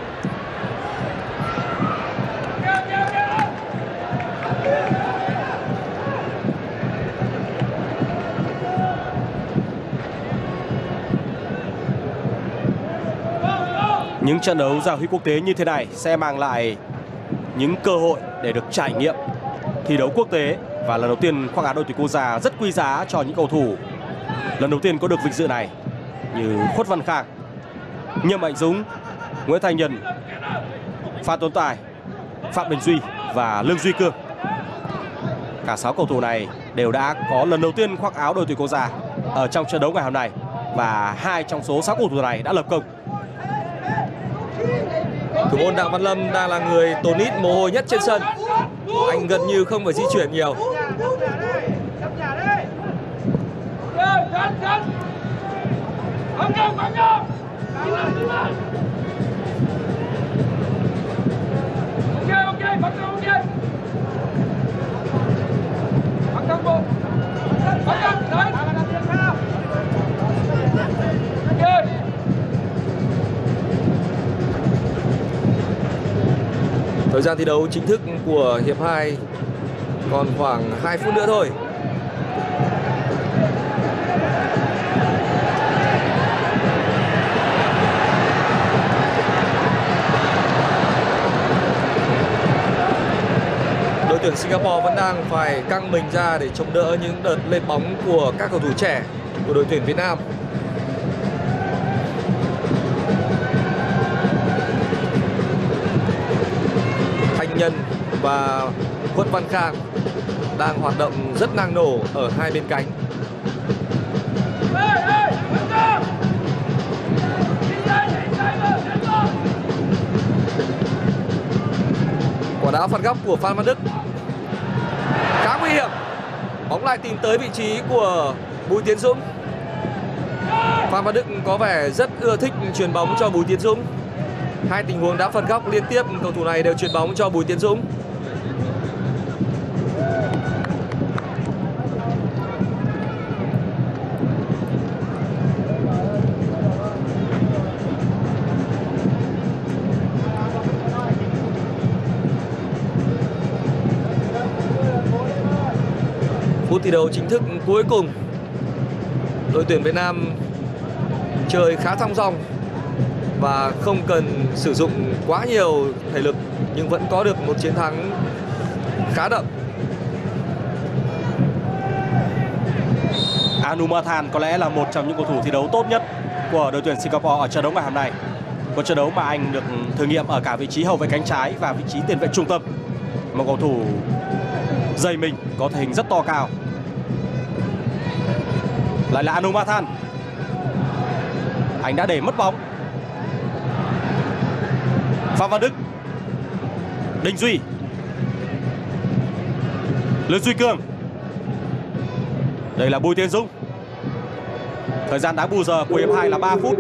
Những trận đấu giao hữu quốc tế như thế này sẽ mang lại những cơ hội để được trải nghiệm thi đấu quốc tế, và lần đầu tiên khoác áo đội tuyển quốc gia rất quý giá cho những cầu thủ lần đầu tiên có được vinh dự này như Khuất Văn Khang, Nhâm Mạnh Dũng, Nguyễn Thanh Nhân, Phan Tuấn Tài, Phạm Đình Duy và Lương Duy Cương. Cả sáu cầu thủ này đều đã có lần đầu tiên khoác áo đội tuyển quốc gia ở trong trận đấu ngày hôm nay, và hai trong số sáu cầu thủ này đã lập công. Thủ môn Đặng Văn Lâm đang là người tốn ít mồ hôi nhất trên sân. Anh gần như không phải di chuyển nhiều. Thời gian thi đấu chính thức của hiệp hai còn khoảng hai phút nữa thôi. Đội tuyển Singapore vẫn đang phải căng mình ra để chống đỡ những đợt lên bóng của các cầu thủ trẻ của đội tuyển Việt Nam. Thanh Nhân và Khuất Văn Khang đang hoạt động rất năng nổ ở hai bên cánh. Quả đá phạt góc của Phan Văn Đức khá nguy hiểm. Bóng lại tìm tới vị trí của Bùi Tiến Dũng. Phan Văn Đức có vẻ rất ưa thích chuyền bóng cho Bùi Tiến Dũng. Hai tình huống đá phạt góc liên tiếp, cầu thủ này đều chuyền bóng cho Bùi Tiến Dũng. Phút thi đấu chính thức cuối cùng, đội tuyển Việt Nam chơi khá thong dong và không cần sử dụng quá nhiều thể lực, nhưng vẫn có được một chiến thắng khá đậm. Anumathan có lẽ là một trong những cầu thủ thi đấu tốt nhất của đội tuyển Singapore ở trận đấu ngày hôm nay. Một trận đấu mà anh được thử nghiệm ở cả vị trí hậu vệ cánh trái và vị trí tiền vệ trung tâm. Một cầu thủ dày mình, có thể hình rất to cao. Lại là Anumathan. Anh đã để mất bóng. Phan Văn Đức, Đình Duy, Lương Duy Cương. Đây là Bùi Tiến Dũng. Thời gian đá bù giờ của hiệp hai là ba phút.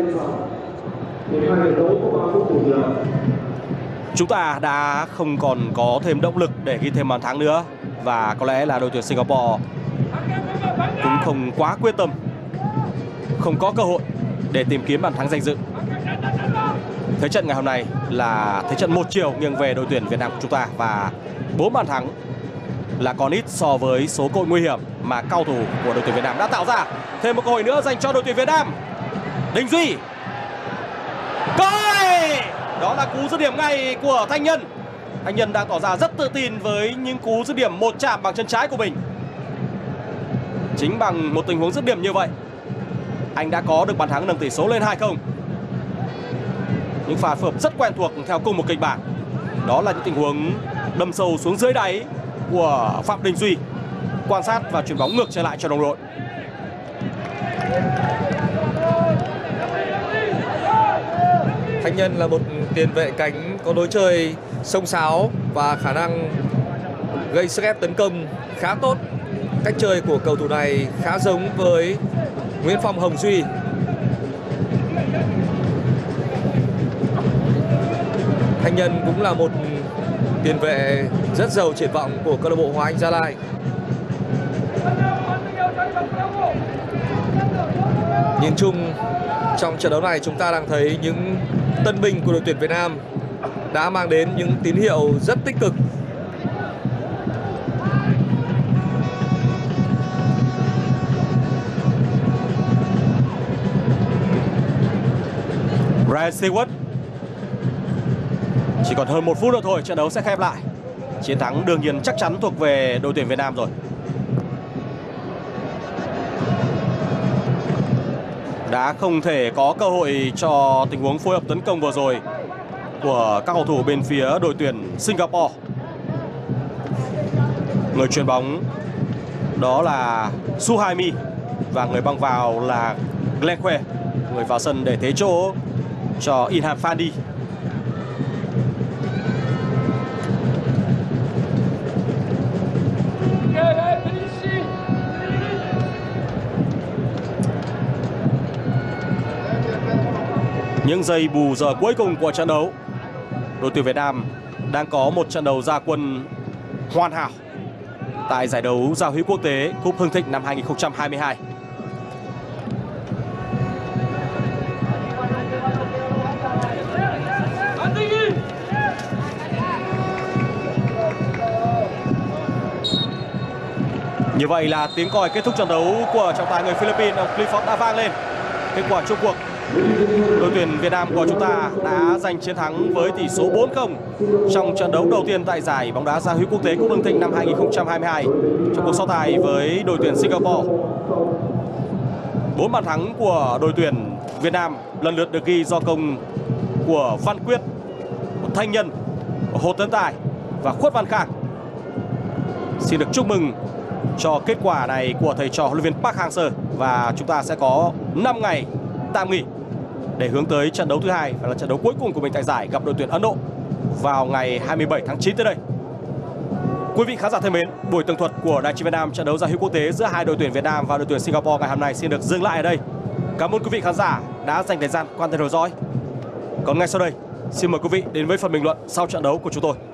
Chúng ta đã không còn có thêm động lực để ghi thêm bàn thắng nữa, và có lẽ là đội tuyển Singapore cũng không quá quyết tâm, không có cơ hội để tìm kiếm bàn thắng danh dự. Thế trận ngày hôm nay là thế trận một chiều nghiêng về đội tuyển Việt Nam của chúng ta, và bốn bàn thắng là còn ít so với số cơ hội nguy hiểm mà cao thủ của đội tuyển Việt Nam đã tạo ra. Thêm một cơ hội nữa dành cho đội tuyển Việt Nam. Đình Duy, coi, đó là cú dứt điểm ngay của Thanh Nhân. Thanh Nhân đang tỏ ra rất tự tin với những cú dứt điểm một chạm bằng chân trái của mình. Chính bằng một tình huống dứt điểm như vậy, anh đã có được bàn thắng nâng tỷ số lên hai không. Những pha phối hợp rất quen thuộc theo cùng một kịch bản. Đó là những tình huống đâm sâu xuống dưới đáy của Phạm Đình Duy, quan sát và chuyền bóng ngược trở lại cho đồng đội. Thanh Nhân là một tiền vệ cánh có lối chơi xông xáo và khả năng gây sức ép tấn công khá tốt. Cách chơi của cầu thủ này khá giống với Nguyễn Phong Hồng Duy. Thanh Nhân cũng là một tiền vệ rất giàu triển vọng của câu lạc bộ Hoàng Anh Gia Lai. Nhìn chung trong trận đấu này, chúng ta đang thấy những tân binh của đội tuyển Việt Nam đã mang đến những tín hiệu rất tích cực. Ryan Stewart. Chỉ còn hơn một phút nữa thôi trận đấu sẽ khép lại. Chiến thắng đương nhiên chắc chắn thuộc về đội tuyển Việt Nam rồi. Đã không thể có cơ hội cho tình huống phối hợp tấn công vừa rồi của các cầu thủ bên phía đội tuyển Singapore. Người chuyền bóng đó là Suhaimi và người băng vào là Glenque, người vào sân để thế chỗ cho Ilhan Fandi. Những giây bù giờ cuối cùng của trận đấu, đội tuyển Việt Nam đang có một trận đấu ra quân hoàn hảo tại giải đấu giao hữu quốc tế Cúp Hưng Thịnh năm hai nghìn không trăm hai mươi hai. Như vậy là tiếng còi kết thúc trận đấu của trọng tài người Philippines, ông Clifford đã vang lên. Kết quả chung cuộc, đội tuyển Việt Nam của chúng ta đã giành chiến thắng với tỷ số bốn không trong trận đấu đầu tiên tại giải bóng đá giao hữu quốc tế Cúp Hưng Thịnh năm hai nghìn không trăm hai mươi hai trong cuộc so tài với đội tuyển Singapore. Bốn bàn thắng của đội tuyển Việt Nam lần lượt được ghi do công của Văn Quyết, Thanh Nhân, Hồ Tấn Tài và Khuất Văn Khang. Xin được chúc mừng cho kết quả này của thầy trò huấn luyện viên Park Hang-seo, và chúng ta sẽ có năm ngày tạm nghỉ để hướng tới trận đấu thứ hai và là trận đấu cuối cùng của mình tại giải gặp đội tuyển Ấn Độ vào ngày hai mươi bảy tháng chín tới đây. Quý vị khán giả thân mến, buổi tường thuật của Đài Truyền Việt Nam trận đấu giao hữu quốc tế giữa hai đội tuyển Việt Nam và đội tuyển Singapore ngày hôm nay xin được dừng lại ở đây. Cảm ơn quý vị khán giả đã dành thời gian quan tâm theo dõi. Còn ngay sau đây, xin mời quý vị đến với phần bình luận sau trận đấu của chúng tôi.